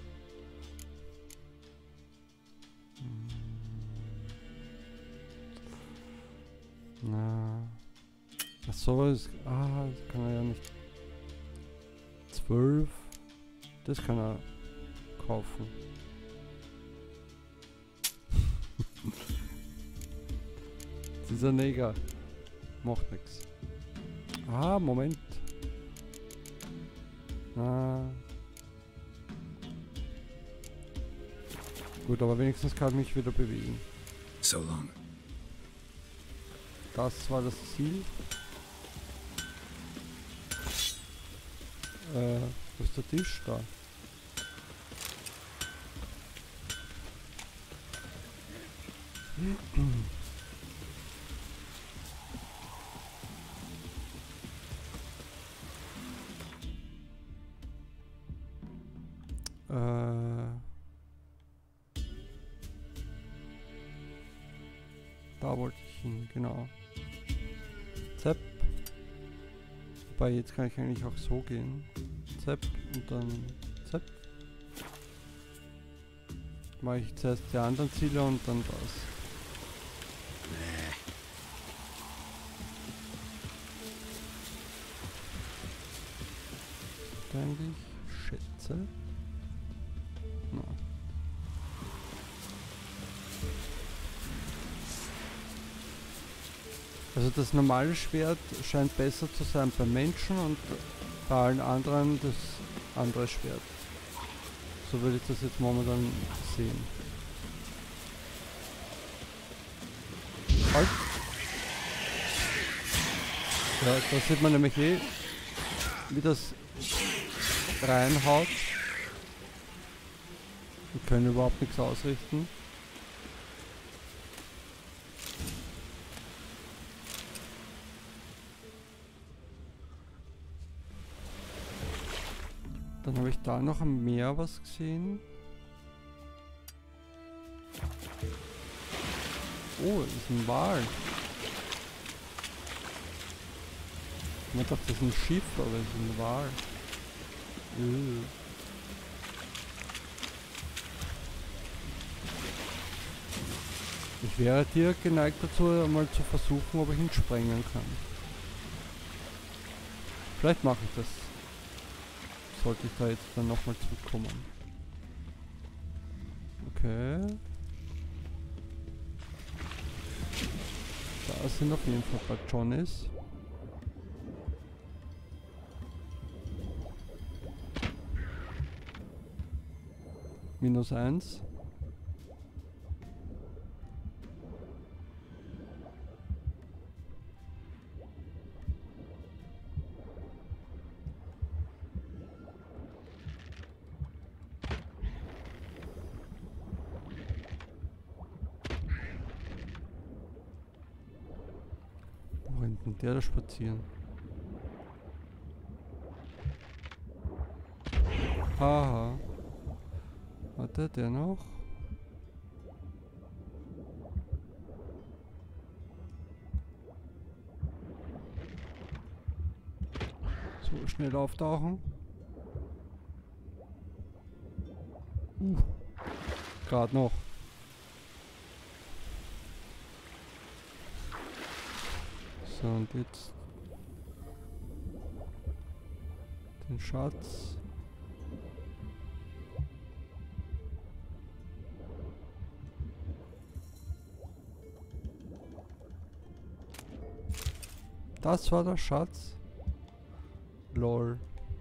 Hm. Na. Ach so, ist, ah, das kann er ja nicht. Zwölf. Das kann er kaufen. Dieser Neger macht nichts. Ah, Moment. Ah. Gut, aber wenigstens kann ich mich wieder bewegen. So long. Das war das Ziel. Äh, wo ist der Tisch? Da. Äh, da wollte ich hin, genau. Zepp. Wobei, jetzt kann ich eigentlich auch so gehen. Zepp und dann Zepp. Mache ich zuerst die anderen Ziele und dann das. Denke ich, schätze. Na. Also das normale Schwert scheint besser zu sein bei Menschen und bei allen anderen das andere Schwert. So würde ich das jetzt momentan sehen. Halt! Ja, da sieht man nämlich eh, wie das reinhaut. Wir können überhaupt nichts ausrichten. Dann habe ich da noch am Meer was gesehen. Oh, das ist ein Wal. Ich dachte, das ist ein Schiff, aber das ist ein Wal. Uh. Ich wäre dir geneigt dazu, mal zu versuchen, ob ich ihn sprengen kann. Vielleicht mache ich das. Sollte ich da jetzt dann nochmal zurückkommen. Okay. Da sind auf jeden Fall ein paar Johnnies. Minus eins. Wo rennt denn der da spazieren? Aha. Warte, der noch? So, schnell auftauchen. Uh, gerade noch. So, und jetzt den Schatz. Das war der Schatz. Lol.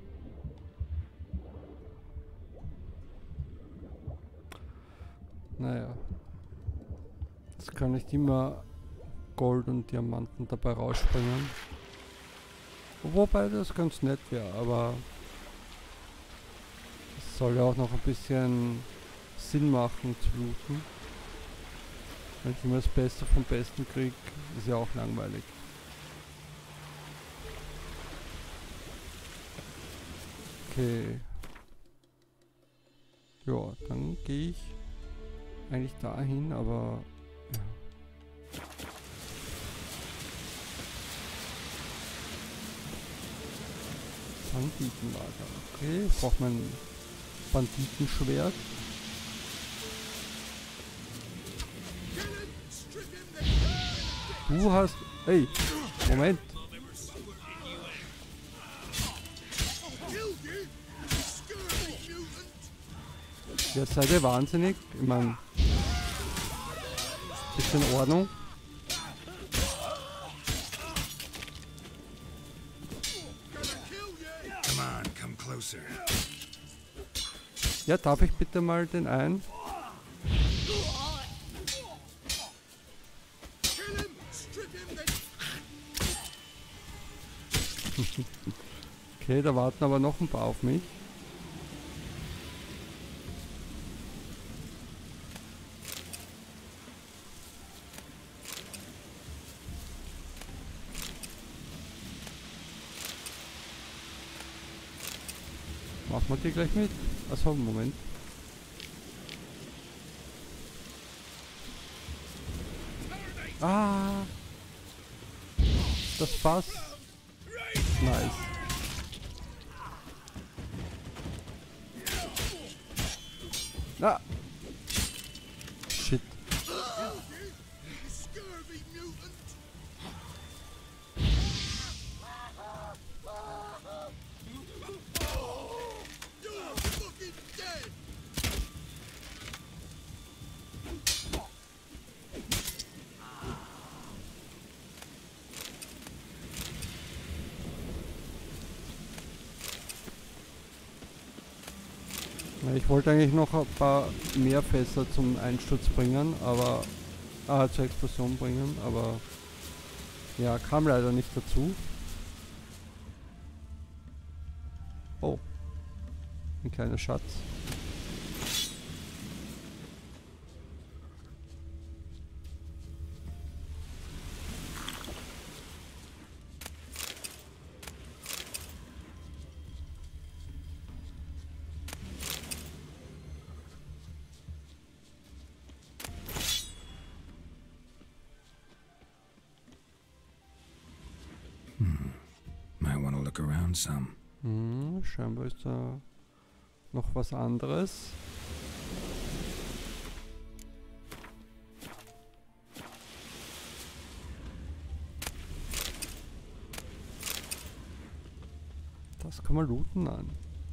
Naja. Es kann nicht immer Gold und Diamanten dabei rausspringen. Wobei das ganz nett wäre, aber es soll ja auch noch ein bisschen Sinn machen zu looten. Wenn ich immer das Beste vom Besten kriege, ist ja auch langweilig. Okay. Ja, dann gehe ich eigentlich dahin, aber ja. Banditenlager. Okay, ich brauche mein Banditenschwert. Du hast... Hey, Moment. Jetzt seid ihr wahnsinnig. Ich meine, ist in Ordnung. Ja, darf ich bitte mal den einen? Okay, da warten aber noch ein paar auf mich. Machen wir die gleich mit? Achso, Moment. Ah! Das Fass. Nice. Ah! Shit. Ich wollte eigentlich noch ein paar mehr Fässer zum Einsturz bringen, aber ah, zur Explosion bringen, aber ja, kam leider nicht dazu. Oh, ein kleiner Schatz. Around some. Hm, scheinbar ist da noch was anderes. Das kann man looten an.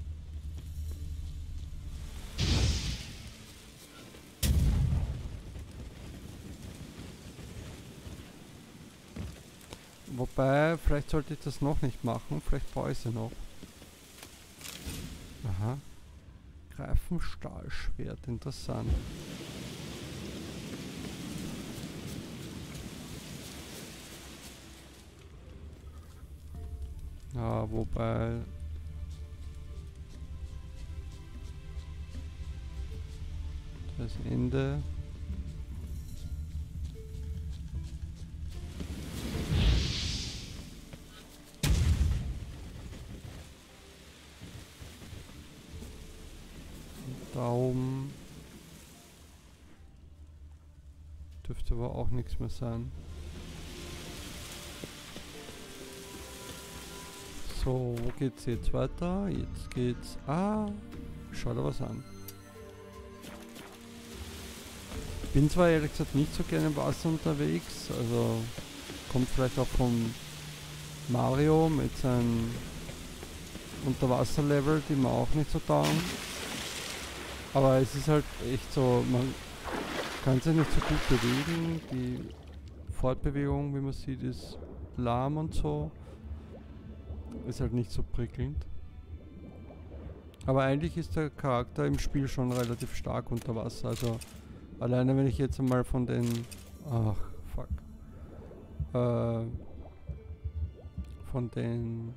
Wobei, vielleicht sollte ich das noch nicht machen, vielleicht brauche ich sie noch. Aha. Greifenstahlschwert, interessant. Ja, wobei... Das Ende... Da oben dürfte aber auch nichts mehr sein. So, wo geht's jetzt weiter? Jetzt geht's... Ah, schau dir was an. Ich bin zwar ehrlich gesagt nicht so gerne im Wasser unterwegs, also kommt vielleicht auch von Mario mit seinem Unterwasserlevel, die mir auch nicht so taugen. Aber es ist halt echt so, man kann sich nicht so gut bewegen, die Fortbewegung, wie man sieht, ist lahm und so. Ist halt nicht so prickelnd. Aber eigentlich ist der Charakter im Spiel schon relativ stark unter Wasser, also alleine wenn ich jetzt einmal von den... Ach, fuck. Äh, von den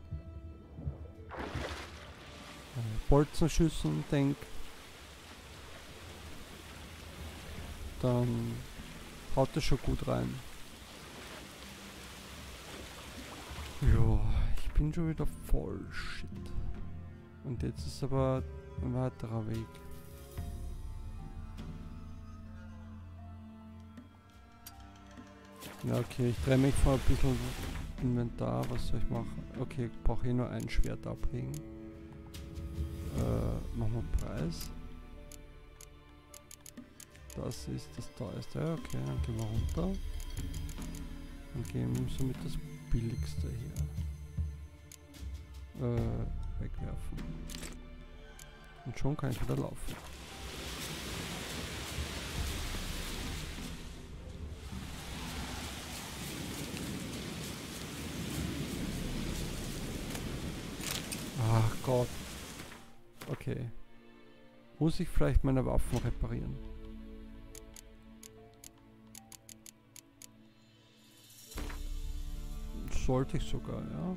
äh, Bolzenschüssen denke, dann haut das schon gut rein. Jo, ich bin schon wieder voll shit. Und jetzt ist aber ein weiterer Weg. Ja, okay, ich drehe mich vor ein bisschen Inventar. Was soll ich machen? Okay, ich brauche hier nur ein Schwert ablegen. Äh, machen wir Preis. Das ist das teuerste. Okay, dann gehen wir runter. Und gehen somit das billigste hier. Äh, wegwerfen. Und schon kann ich wieder laufen. Ach Gott. Okay. Muss ich vielleicht meine Waffen reparieren? Sollte ich sogar, ja.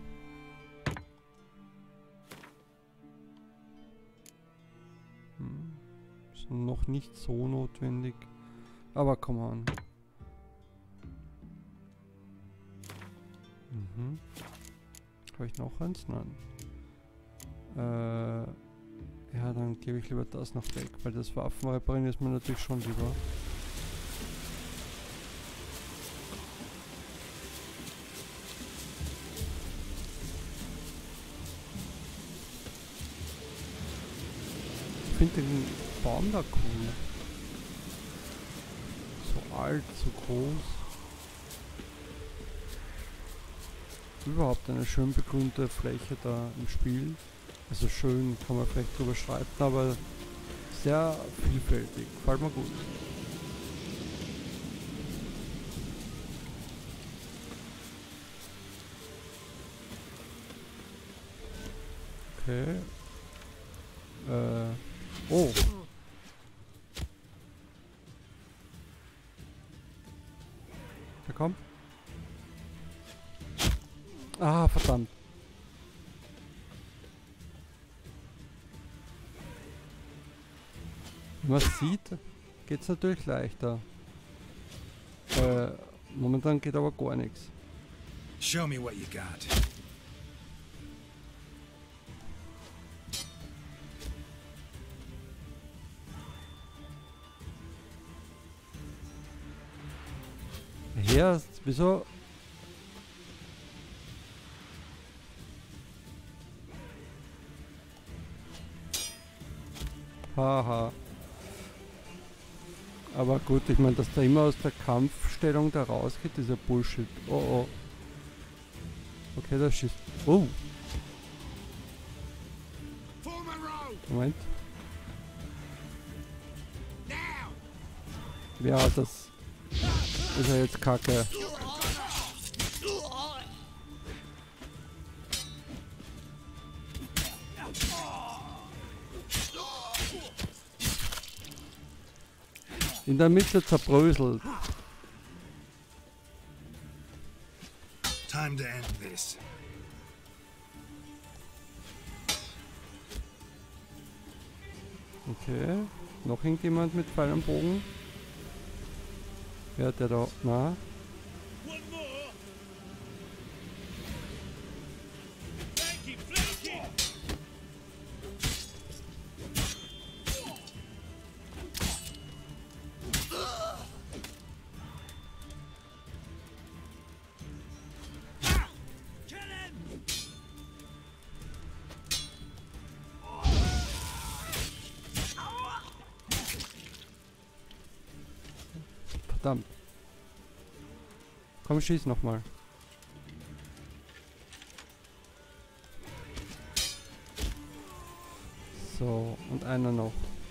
Hm. Ist noch nicht so notwendig. Aber come on. Mhm. Habe ich noch eins? Nein. Äh, Ja, dann gebe ich lieber das noch weg, weil das Waffen reparieren ist mir natürlich schon lieber. Ich finde den Baum da cool. So alt, so groß. Überhaupt eine schön begrünte Fläche da im Spiel. Also schön kann man vielleicht drüber streiten, aber sehr vielfältig. Gefällt mir gut. Okay. Äh. Oh. Ja, komm. Ah, verdammt. Wenn man es sieht, geht es natürlich leichter. Äh, momentan geht aber gar nichts. Show me what you got. Ja, wieso? Haha. Aber gut, ich meine, dass da immer aus der Kampfstellung da rausgeht, dieser Bullshit. Oh oh. Okay, das schießt. Oh. Moment. Ja, das ist ja jetzt Kacke. In der Mitte zerbröselt. Time to end this. Okay. Noch irgendjemand mit Pfeil und Bogen? Wer hat der da? Na? Verdammt. Komm, schieß nochmal. So, und einer noch.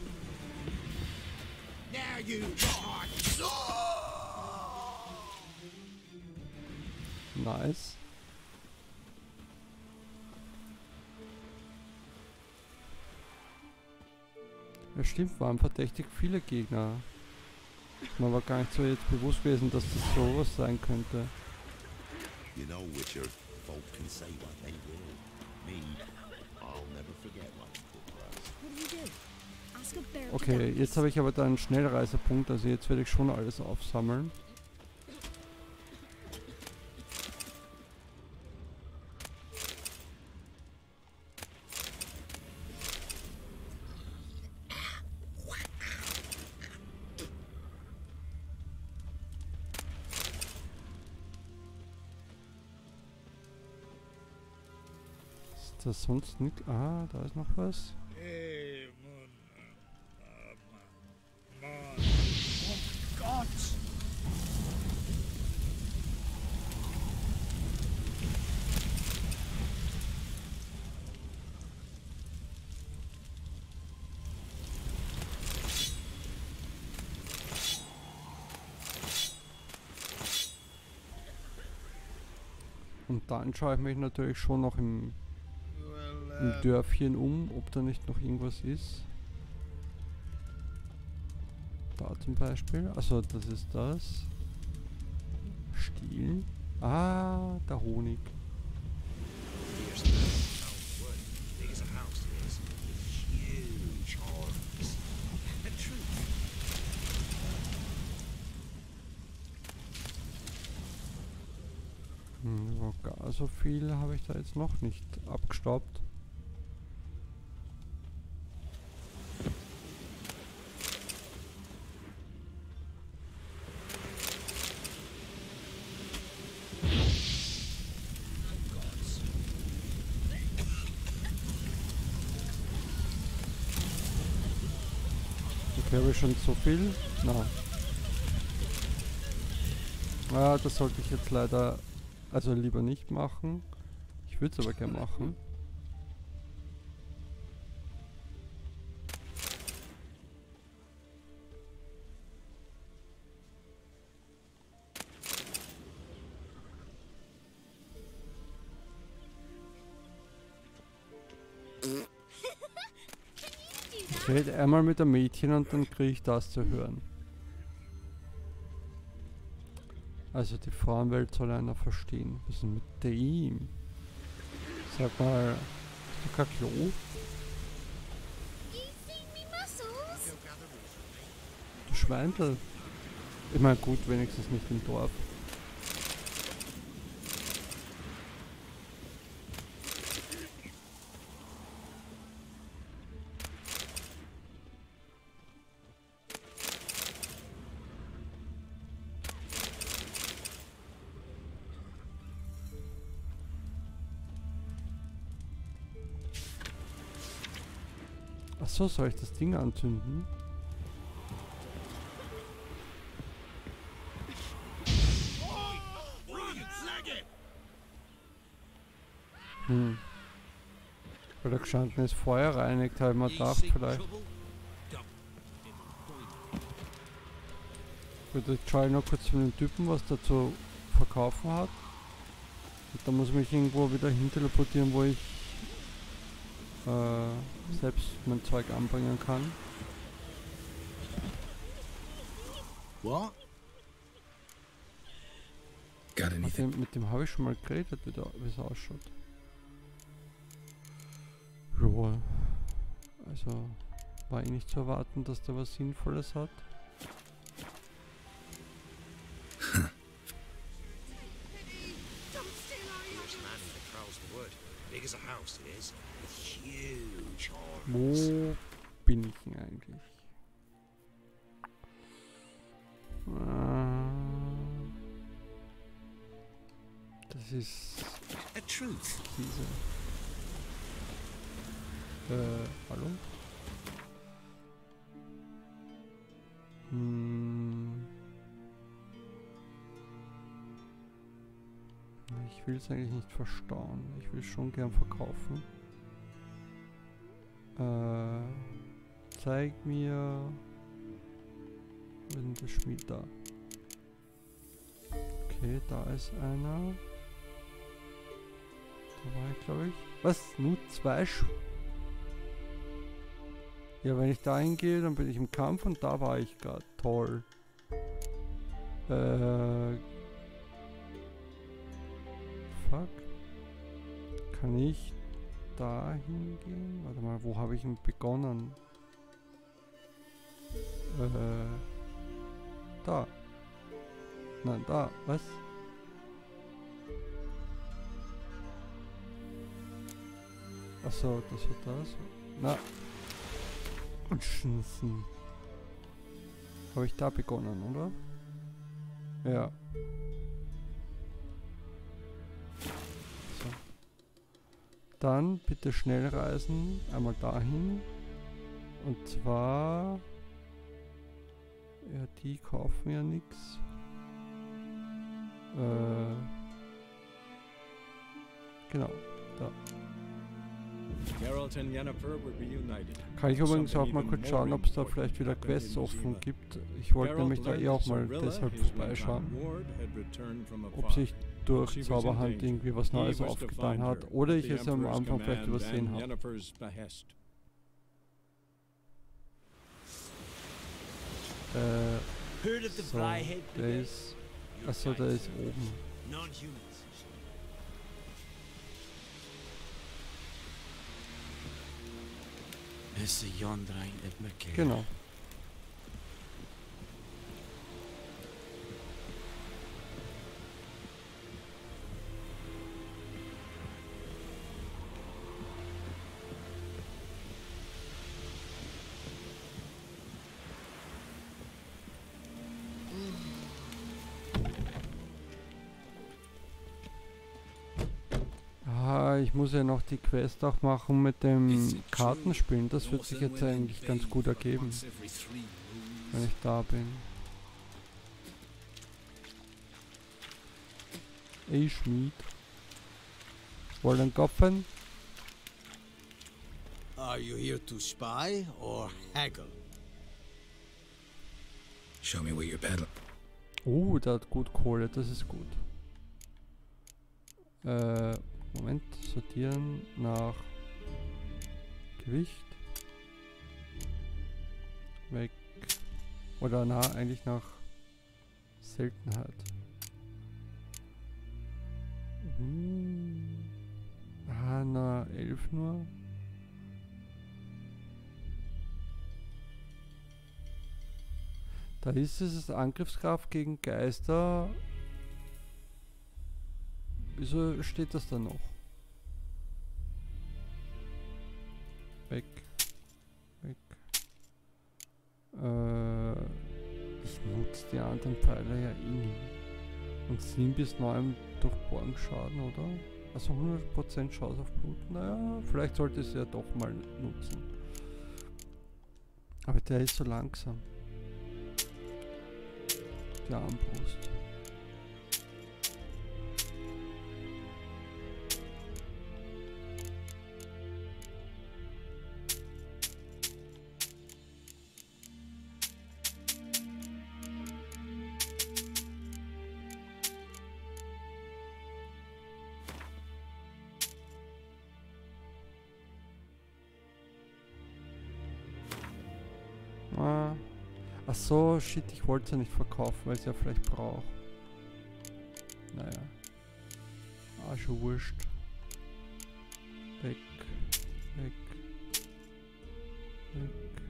Nice. Ja, stimmt, waren verdächtig viele Gegner. Ist mir aber gar nicht so jetzt bewusst gewesen, dass das sowas sein könnte. You know, Witcher, folk can say what they will. Me, I'll never forget what you did for us. Okay, jetzt habe ich aber da einen Schnellreisepunkt, also jetzt werde ich schon alles aufsammeln. Ist das sonst nicht? Ah, da ist noch was. Hey, Mann. Uh, Mann. Mann. Oh Gott! Und dann schaue ich mich natürlich schon noch im im Dörfchen um, ob da nicht noch irgendwas ist. Da zum Beispiel. Also das ist das. Stiel. Ah, der Honig. Hm, gar so viel habe ich da jetzt noch nicht abgestaubt. Okay, habe ich schon so viel? Nein. Ah, das sollte ich jetzt leider, also lieber nicht machen. Ich würde es aber gerne machen. Ich rede einmal mit einem Mädchen und dann kriege ich das zu hören. Also die Frauenwelt soll einer verstehen. Was ist denn mit dem? Sag mal, hast du kein Klo? Du Schweindel. Ich meine gut, wenigstens nicht im Dorf. Achso, soll ich das Ding anzünden? Hm. Weil da gestanden ist, Feuer reinigt, habe ich mir gedacht, vielleicht. Gut, jetzt schaue ich noch kurz von den Typen, was der zu verkaufen hat. Und da muss ich mich irgendwo wieder hin teleportieren, wo ich äh, selbst mein Zeug anbringen kann. What? Mit dem, mit dem habe ich schon mal geredet, wie es ausschaut. Ja, also war eh nicht zu erwarten, dass der was Sinnvolles hat. Wo bin ich denn eigentlich? Äh, das ist diese. Äh, hallo? Hm. Ich will es eigentlich nicht verstauen. Ich will es schon gern verkaufen. Äh, zeig mir... Wo ist denn der Schmied da? Okay, da ist einer. Da war ich, glaube ich. Was? Nur zwei Sch... Ja, wenn ich da hingehe, dann bin ich im Kampf und da war ich gerade. Toll. Äh... Fuck. Kann ich da hingehen? Warte mal, wo habe ich denn begonnen? Äh... Da. Nein, da. Was? Achso, das war das. Na. Und Schnitzen. Habe ich da begonnen, oder? Ja. So. Dann bitte schnell reisen. Einmal dahin. Und zwar... Ja, die kaufen ja nichts. Äh... Genau, da. Kann ich übrigens auch mal kurz schauen, ob es da vielleicht wieder Quests offen gibt. Ich wollte nämlich da eh auch mal deshalb vorbeischauen. Ob sich durch Zauberhand irgendwie was Neues aufgetan hat oder ich es am Anfang vielleicht übersehen habe. Äh, so, der ist... Achso, der ist oben. Genau. Ich muss ja noch die Quest auch machen mit dem Kartenspielen. Das wird sich jetzt eigentlich ganz gut ergeben. wenn ich da bin. Ey, Schmied. Wollen Kopfen? Are you here to spy or haggle? Show me where you're peddling. Oh, der hat gut Kohle, das ist gut. Äh, Moment, sortieren nach Gewicht. Weg. Oder na, eigentlich nach Seltenheit. Hm. Ah, na, elf nur. Da ist es Angriffskraft gegen Geister. Wieso steht das da noch? Weg. Weg. Äh, ich nutze die anderen Pfeile ja eh nie. Und sieben bis neun Durchbohrungsschaden, oder? Also hundert Prozent Chance auf Blut. Naja, vielleicht sollte ich es ja doch mal nutzen. Aber der ist so langsam. Die Armbrust. Ah. Ach so, shit, ich wollte sie nicht verkaufen, weil sie ja vielleicht braucht. Naja. Ah, schon wurscht. Weg. Weg. Weg.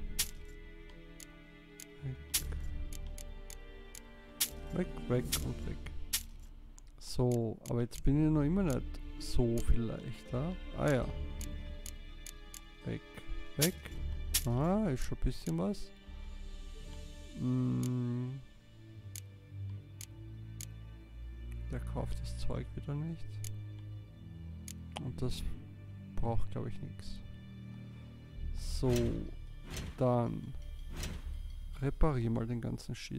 Weg. Weg, weg und weg. So, aber jetzt bin ich noch immer nicht so viel leichter. Ah ja. Weg. Weg. Ah, ist schon ein bisschen was. Mm. Der kauft das Zeug wieder nicht. Und das braucht, glaube ich, nichts. So, dann repariere mal den ganzen Shit.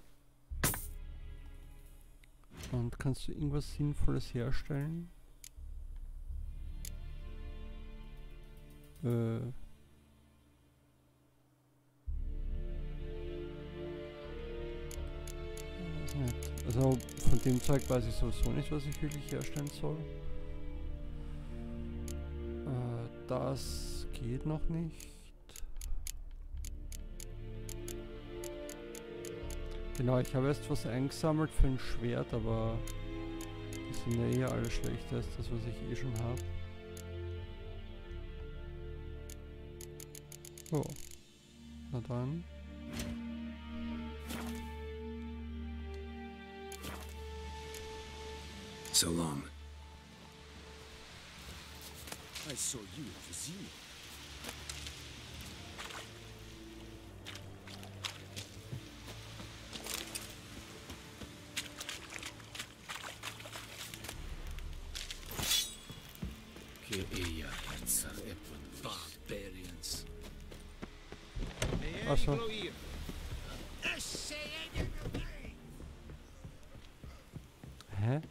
Und kannst du irgendwas Sinnvolles herstellen? Äh. Nicht. Also von dem Zeug weiß ich sowieso nicht, was ich wirklich herstellen soll. Äh, das geht noch nicht. Genau, ich habe erst was eingesammelt für ein Schwert, aber die sind ja eh alle schlechter als das, was ich eh schon habe. So, na dann. So long. I saw you at Vizima. Barbarians. Achso. Hä?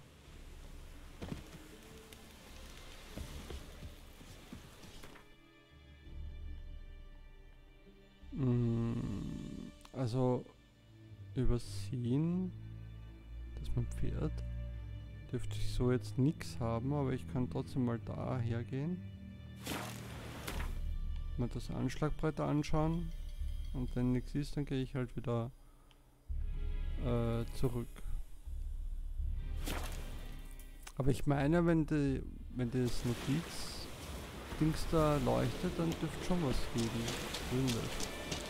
Also übersehen, dass mein Pferd dürfte ich so jetzt nichts haben, aber ich kann trotzdem mal da hergehen, mal das Anschlagbrett anschauen und wenn nichts ist, dann gehe ich halt wieder äh, zurück. Aber ich meine, wenn die, wenn das Notiz-Dings da leuchtet, dann dürfte schon was geben. Irgendwas.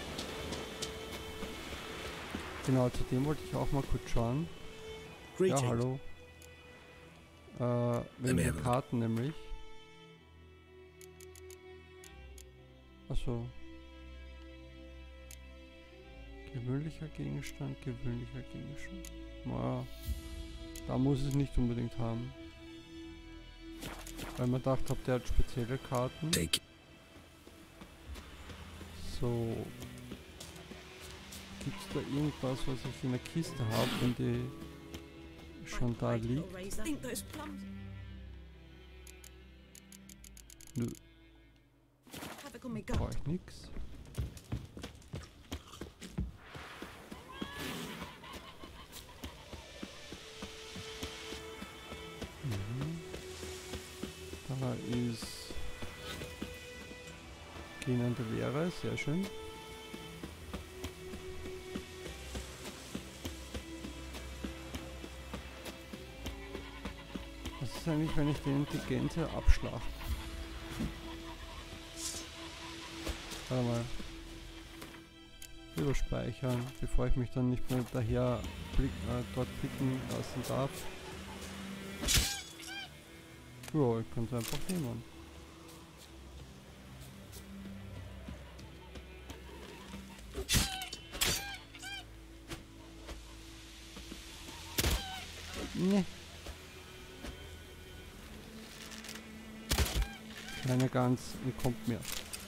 Genau, zu dem wollte ich auch mal kurz schauen. Ja, hallo. Äh, wegen der Karten nämlich. Achso. Gewöhnlicher Gegenstand, gewöhnlicher Gegenstand. Naja, da muss es nicht unbedingt haben. Weil man dachte, der hat spezielle Karten. So. Gibt es da irgendwas, was ich in der Kiste habe, wenn die schon da liegt? Nö. Brauche ich nix. Mhm. Da ist gähnende Leere, sehr schön. Was ist eigentlich, wenn ich den die Gänse abschlachte? Warte mal. Überspeichern, bevor ich mich dann nicht mehr daher blick, äh, dort blicken lassen darf. Ja, ich kann es einfach nehmen. Nee. Keine Gans entkommt mir.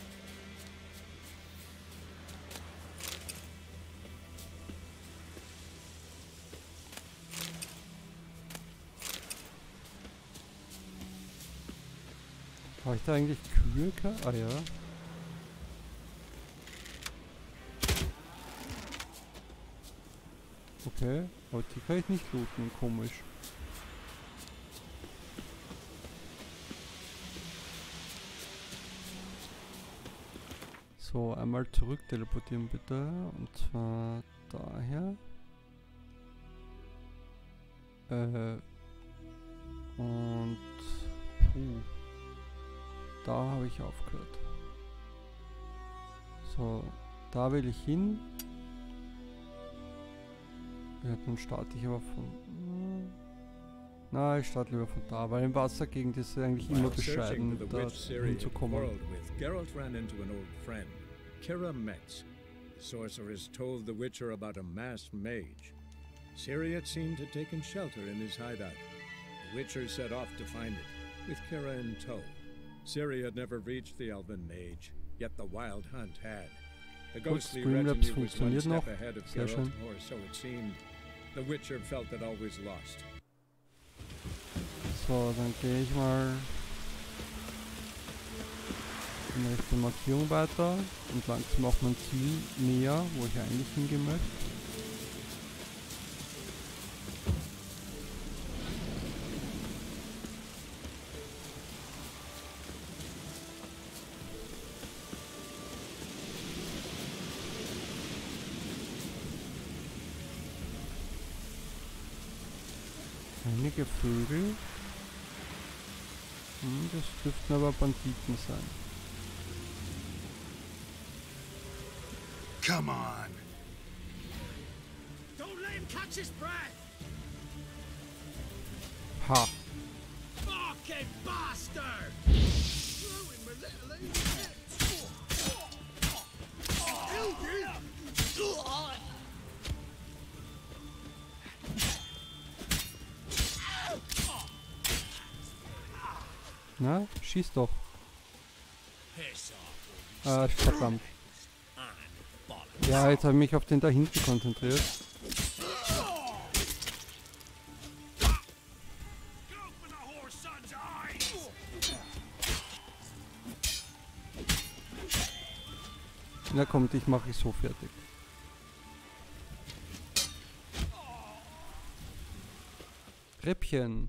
Habe ich da eigentlich Kühe? Ah ja. Okay, aber die kann ich nicht looten, komisch. So, einmal zurück teleportieren bitte. Und zwar daher. Äh. Und. Puh. Da habe ich aufgehört. So, da will ich hin. Ja, dann starte ich aber von... Na, ich starte lieber von da, weil im Wassergegend ist es eigentlich immer bescheiden, da hinzukommen. Geralt ran into an old friend, Kira Metz. The sorceress told the Witcher about a masked mage. Ciri had seemed to have taken shelter in his hideout. The Witcher set off to find it, with Kira in tow. Ciri had never reached the elven mage, yet the wild hunt had. The ghostly retinue was one step ahead of Geralt, or so it seemed. The Witcher felt it always lost. So, dann gehe ich mal in Richtung Markierung weiter und langsam auch mein Ziel näher, wo ich eigentlich hingehen möchte. Einige Vögel. Hm, das dürften aber Banditen sein. Come on. Don't let him catch his breath. Ha. Fucking bastard! Na, schieß doch. Ah, verdammt. Ja, jetzt habe ich mich auf den da hinten konzentriert. Na komm, dich mache ich so fertig. Rippchen.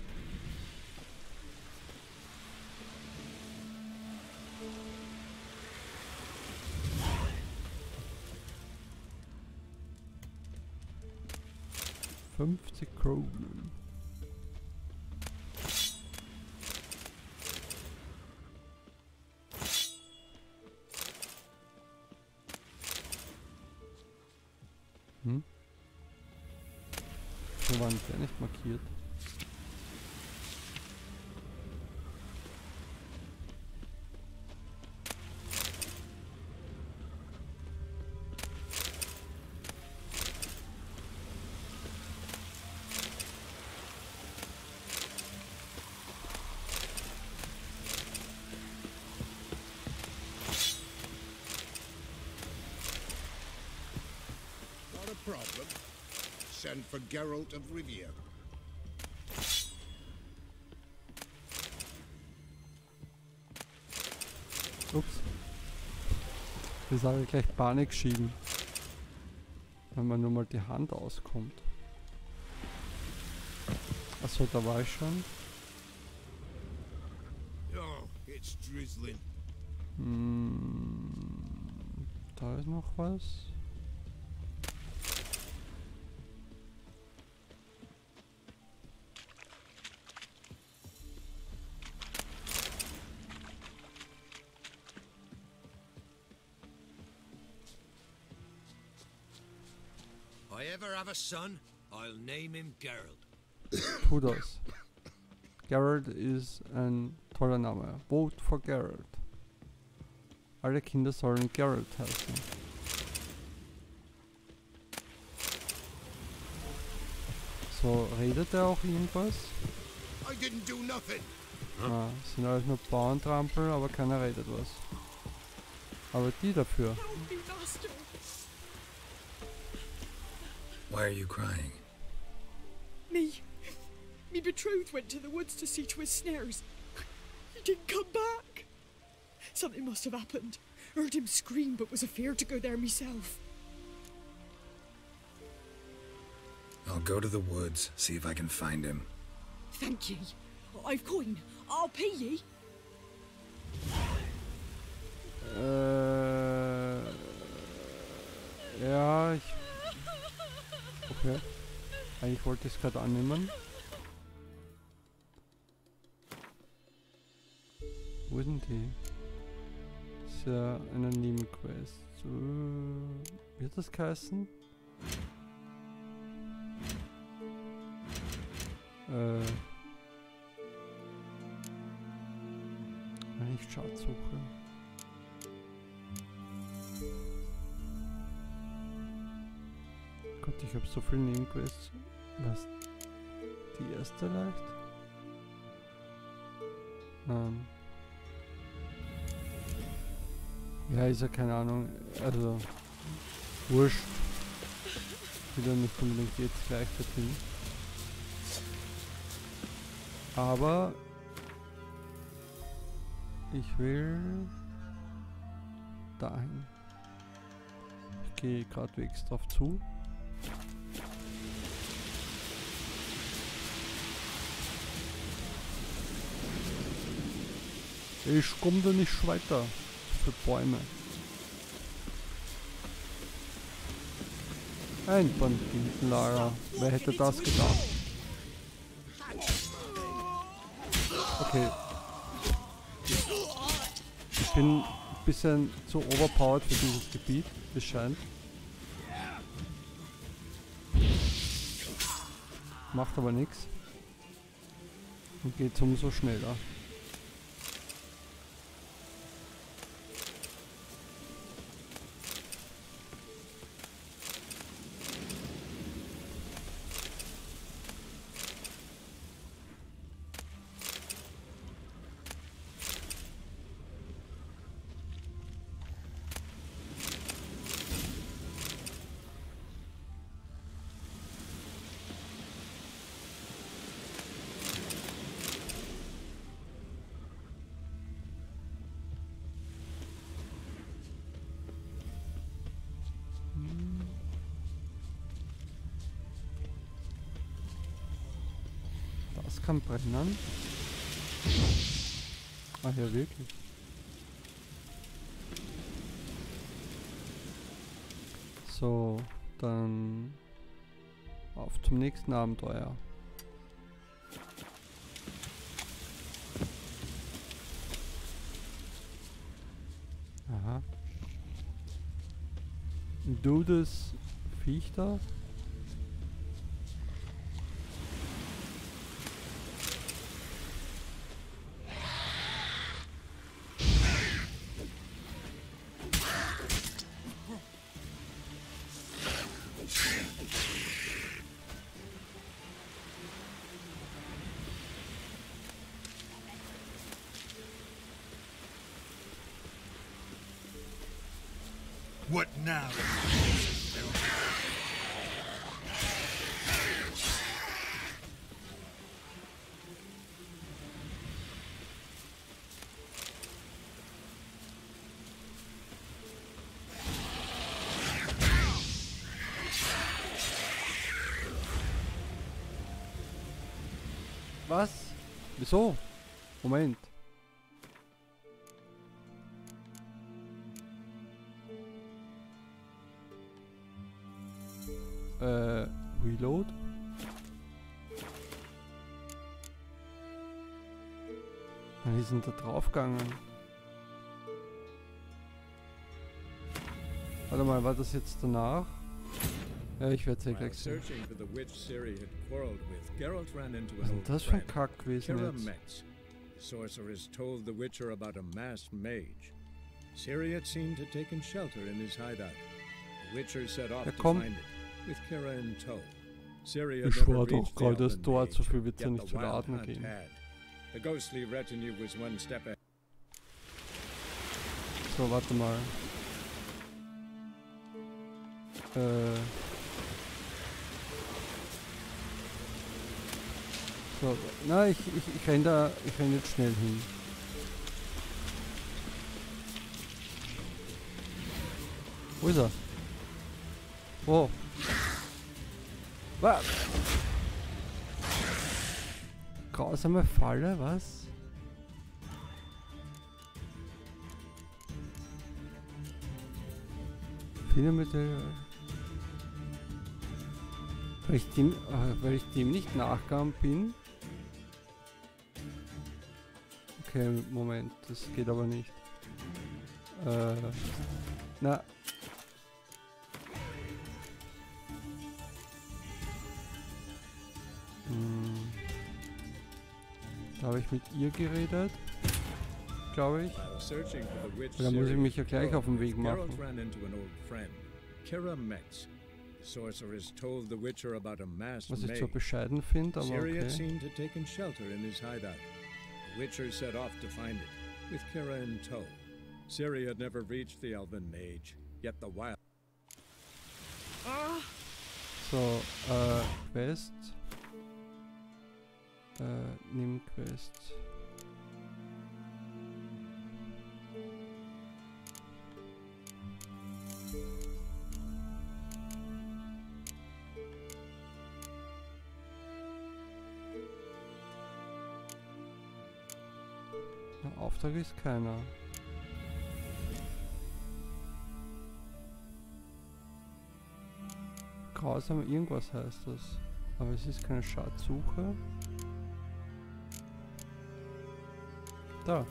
fünfzig Kronen. Hm? So waren der nicht markiert. send for Geralt of Rivia. Ups. Das habe ich gleich Panik schieben. Wenn man nur mal die Hand auskommt. Achso, da war ich schon. Oh, it's drizzling. Hm, da ist noch was. If I ever have a son, I'll name him Geralt. Tu das. Geralt ist ein toller Name. Vote for Geralt. Alle Kinder sollen Geralt heißen. So, redet er auch irgendwas? I didn't do nothing. Ah, es sind alles nur Bauerntrampel, aber keiner redet was. Aber die dafür. Why are you crying? Me. Me betrothed went to the woods to see to his snares. He didn't come back. Something must have happened. Heard him scream, but was afeard to go there myself. I'll go to the woods, see if I can find him. Thank ye. I've coin. I'll pay ye. Äh, ja, ich... Okay. Eigentlich wollte ich es gerade annehmen. Wo ist denn die? Das ist ja eine Nebenquest. So, wird das geheißen? Äh. Nicht Schatzsuche. Gott, ich habe so viele Nebenquests. Was? Die erste leicht? Nein. Ja, ist ja keine Ahnung. Also, wurscht. Wieder nicht unbedingt jetzt gleich dorthin. Aber ich will dahin. Ich gehe geradewegs drauf zu. Ich komme da nicht weiter. Für Bäume. Ein Banditenlager. Wer hätte das gedacht? Okay. Ich bin ein bisschen zu overpowered für dieses Gebiet, es scheint. Macht aber nichts. Und geht umso schneller. Das kann brennen. Ach ja, wirklich. So, dann auf zum nächsten Abenteuer. Aha. Du das Viech da? What now? was? Wieso? Moment. Äh, Reload? Wann ist denn da draufgegangen? Warte mal, war das jetzt danach? Ja, ich werde es ja gleich sehen. Was ist denn das für ein Kack gewesen jetzt? The sorceress told the Witcher about a masked mage. Ciri had seemed to take shelter in his hideout. The Witcher set off Ja, to komm. find it, with Kira in tow. Ciri Ich had never war doch reached the gerade, das Elven dort, Mage, so viel wird's ja yet nicht the zu Wild laden Hunt gehen. had. The ghostly retinue was one step ahead. So, warte mal. Äh. So, na, ich, ich, ich renn da, ich renn jetzt schnell hin. Wo ist er? Wo? Was? Grausame Falle, was? Finde mit der... Weil ich dem, äh, weil ich dem nicht nachgegangen bin. Okay, Moment, das geht aber nicht. Äh, na. Hm. Da habe ich mit ihr geredet, glaube ich. Da muss ich mich ja gleich auf den Weg machen. Was ich zwar bescheiden finde, aber okay. Witcher set off to find it, with Kira in tow. Ciri had never reached the Elven Mage, yet the wild... So, äh, Quest. Äh, nimm Quest. Auftrag ist keiner. Grausam irgendwas heißt das. Aber es ist keine Schatzsuche. Da.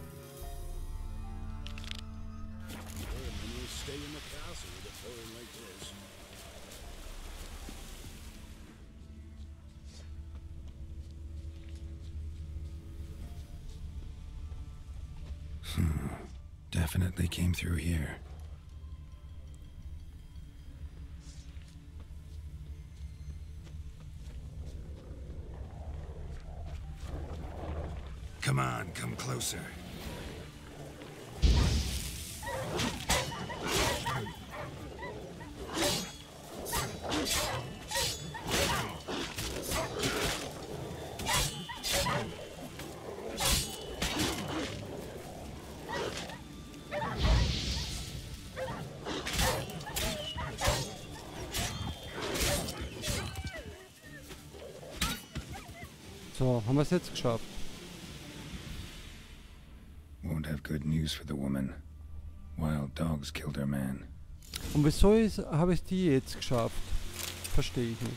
Definitely came through here. Come on, come closer. So, haben wir es jetzt geschafft. Won't have good news for the woman. Wild dogs killed her man. Und wieso habe ich die jetzt geschafft? Verstehe ich nicht.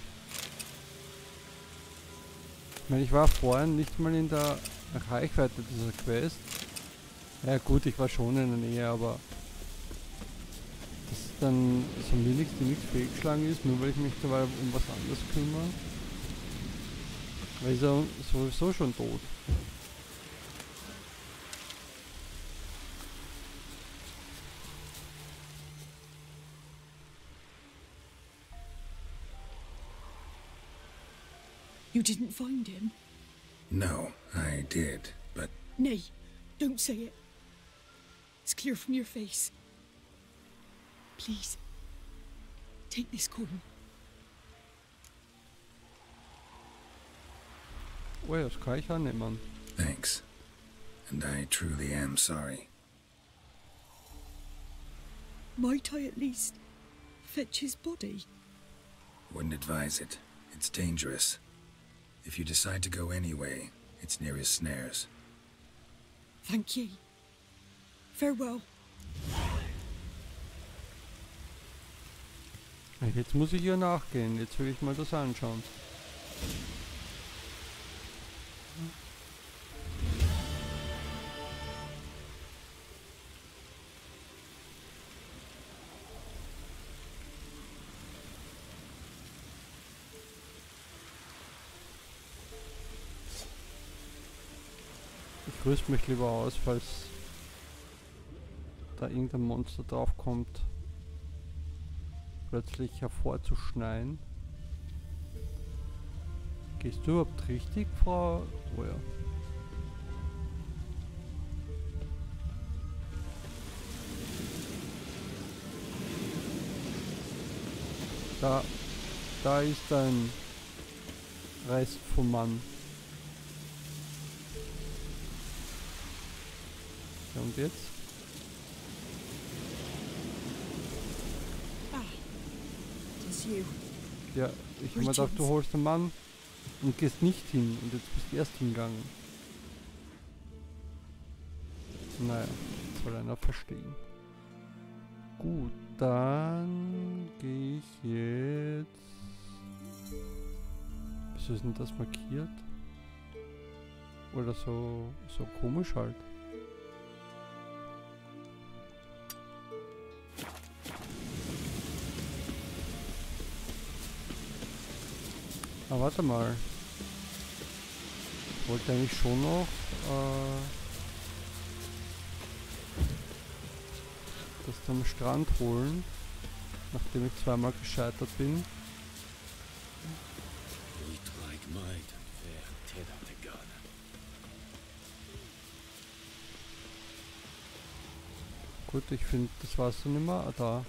Ich meine, ich war vorhin nicht mal in der Reichweite dieser Quest. Ja gut, ich war schon in der Nähe, aber dass dann so mir nichts, nichts fehlgeschlagen ist, nur weil ich mich dabei um was anderes kümmere. Weil ist er sowieso schon tot. You didn't find him? No, I did, but... Nay, don't say it. It's clear from your face. Please, take this coin. Oh ja, das kann ich annehmen. Thanks. And I truly am sorry. Might I at least fetch his body? Wouldn't advise it. It's dangerous. If you decide to go anyway, It's near his snares. Thank ye. Farewell. Jetzt muss ich ihr nachgehen. Jetzt will ich mal das anschauen. Ich rüste mich lieber aus, falls da irgendein Monster drauf kommt, plötzlich hervorzuschneien. Gehst du überhaupt richtig, Frau? Oh ja. Da, da ist ein Rest vom Mann. Ja, und jetzt? Ah, das you. Ja, ich habe mir gedacht, du holst den Mann und gehst nicht hin und jetzt bist du erst hingegangen. Naja, das soll einer verstehen. Gut, dann gehe ich jetzt... Wieso ist denn das markiert? Oder so, so komisch halt. Ah, warte mal. Ich wollte eigentlich schon noch äh, das am Strand holen, nachdem ich zweimal gescheitert bin. Gut, ich finde, das war's dann nicht mehr. Ah, da.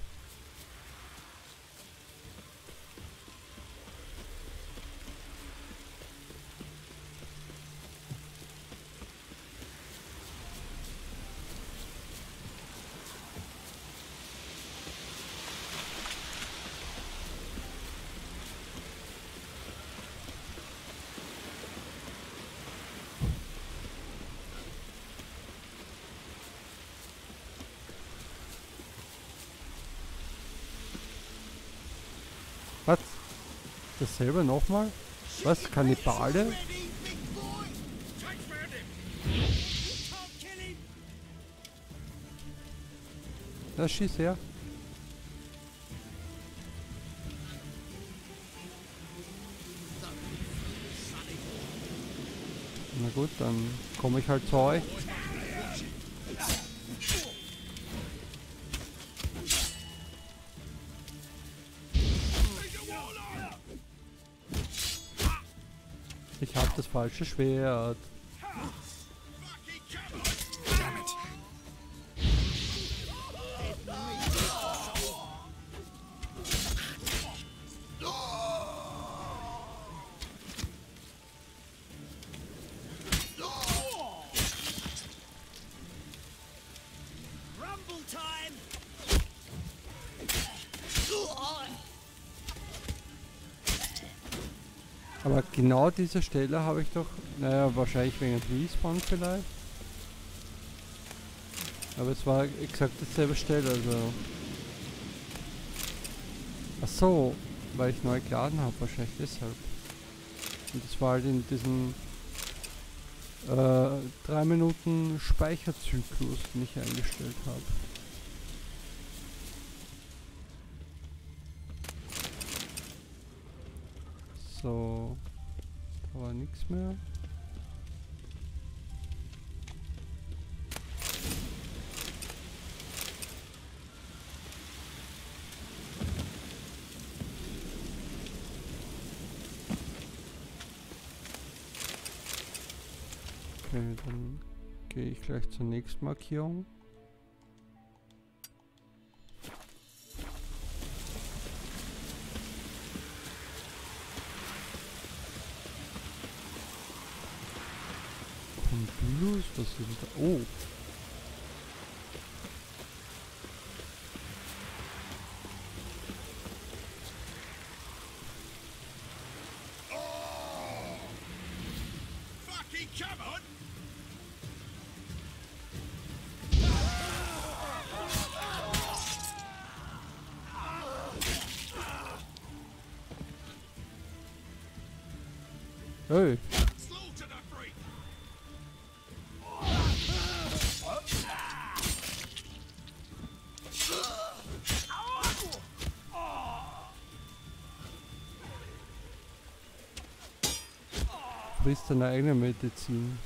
Was? Dasselbe nochmal? Was? Kannibale? Na, schieß her. Na gut, dann komme ich halt zu euch. Ich hab das falsche Schwert. Aber genau diese Stelle habe ich doch, naja, wahrscheinlich wegen Respawn vielleicht. Aber es war exakt dieselbe Stelle, also. Ach so, weil ich neu geladen habe, wahrscheinlich deshalb. Und das war halt in diesem äh, drei Minuten Speicherzyklus, den ich eingestellt habe. So, da war nichts mehr. Okay, dann gehe ich gleich zur nächsten Markierung. Kondylos, was ist da? Oh! Fucking come Hey. Frisst deine eigene Medizin.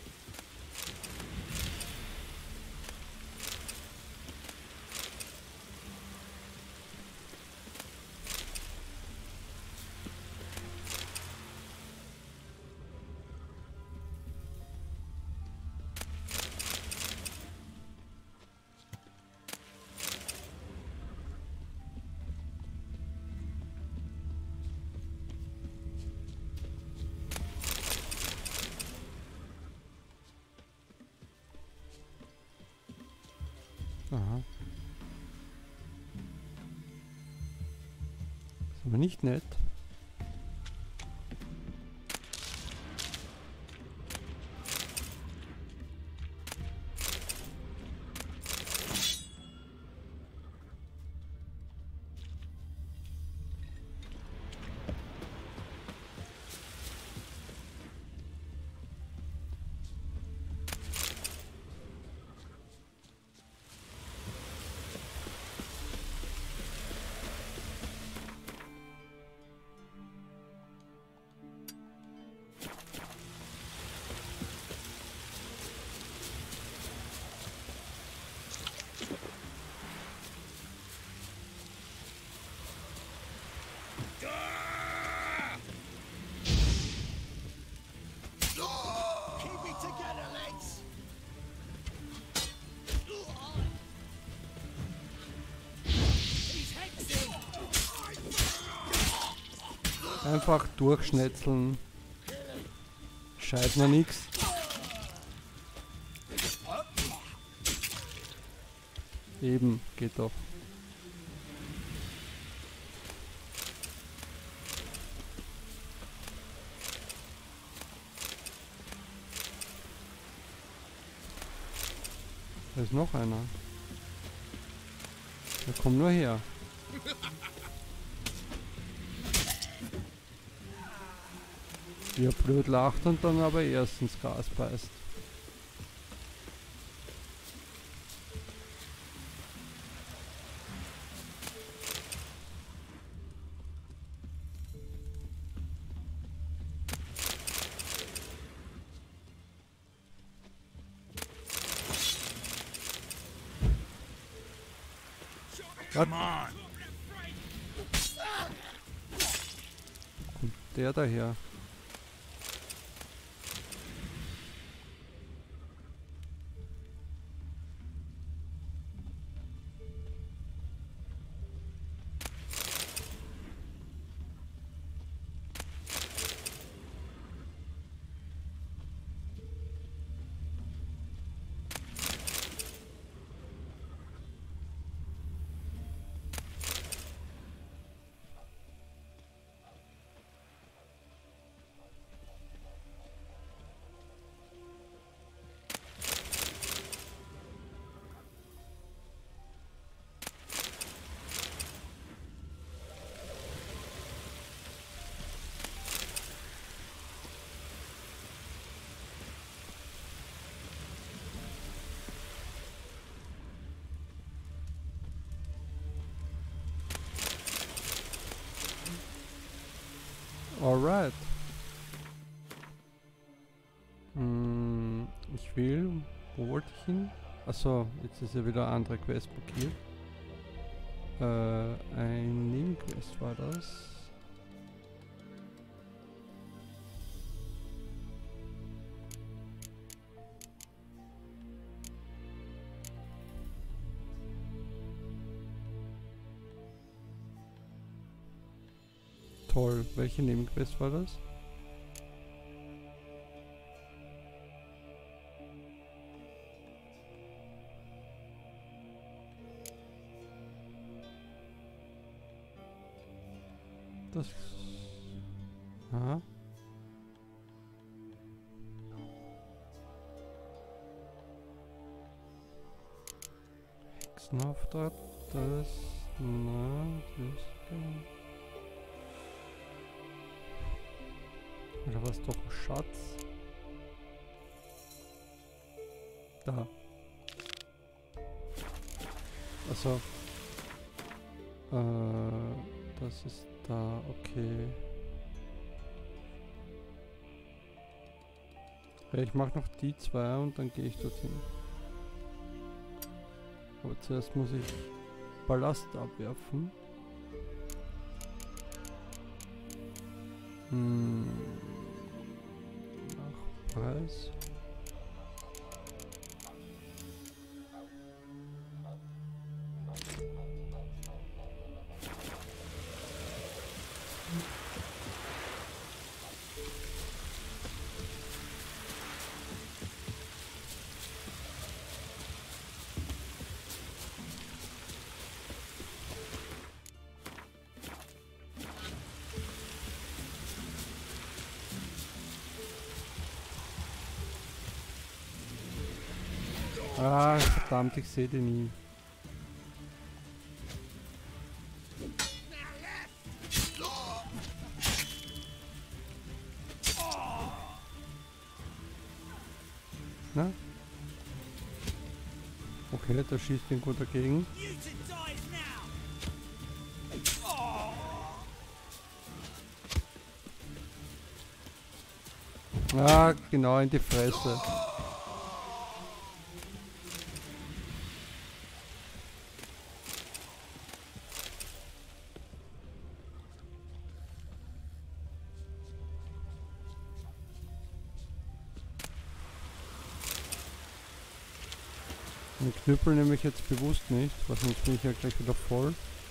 Aha. Ist aber nicht nett. Einfach durchschnetzeln. Scheiß mir nix. Eben, geht doch. Da ist noch einer. Der kommt nur her. Wie er blöd lacht und dann aber erst ins Gras beißt. Kommt der daher? Alright. Hm, ich will. Wo wollte ich hin? Achso, jetzt ist ja wieder eine andere Quest blockiert. Äh, ein Nebenquest war das. Toll. Welche Nebenquest war das? Das... Aha. Hexenauftrag, das... Na, das... Oder war es doch ein Schatz? Da. Also. Äh, das ist da, okay. Ja, ich mache noch die zwei und dann gehe ich dorthin. Aber zuerst muss ich Ballast abwerfen. Hm. Nach Preis. Ah, verdammt, ich sehe den nie. Na? Okay, da schießt ihn gut dagegen. Ah, genau in die Fresse. Den Knüppel nehme ich jetzt bewusst nicht, weil sonst bin ich ja gleich wieder voll.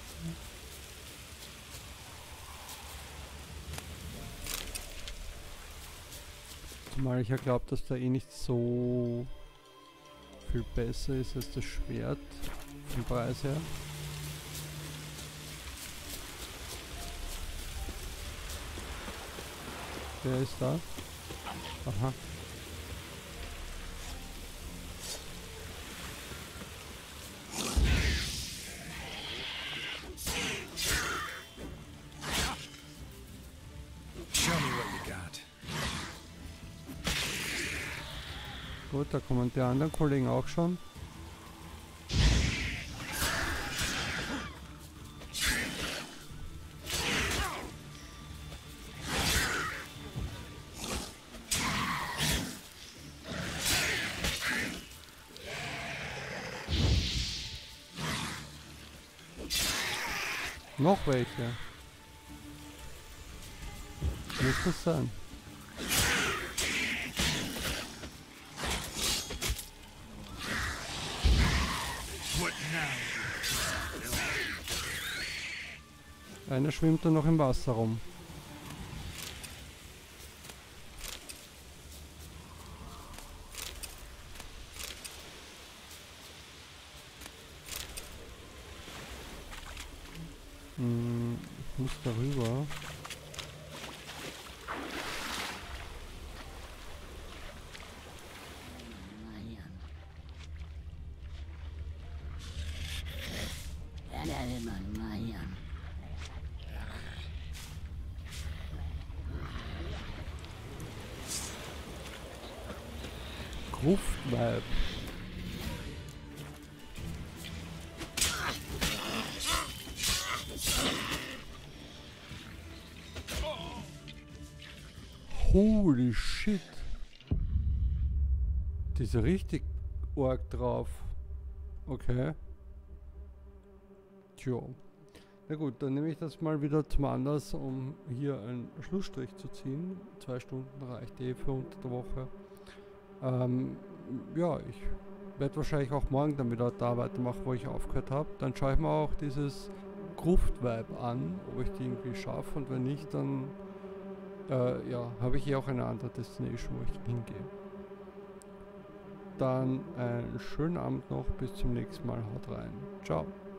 Zumal ich ja glaube, dass der eh nicht so viel besser ist als das Schwert vom Preis her. Wer ist da? Aha. Gut, da kommen die anderen Kollegen auch schon. Noch welche. Muss das sein? Einer schwimmt da noch im Wasser rum. Hm, ich muss darüber. Gruftweib. Holy shit. Die ist ja richtig arg drauf. Okay. Tjo. Na gut, dann nehme ich das mal wieder zum Anlass, um hier einen Schlussstrich zu ziehen. Zwei Stunden reicht eh für unter der Woche. Ähm, ja, ich werde wahrscheinlich auch morgen dann wieder da weitermachen, wo ich aufgehört habe. Dann schaue ich mir auch dieses Gruftvibe an, ob ich die irgendwie schaffe, und wenn nicht, dann äh, ja, habe ich hier auch eine andere Destination, wo ich hingehe. Dann einen schönen Abend noch, bis zum nächsten Mal, haut rein. Ciao.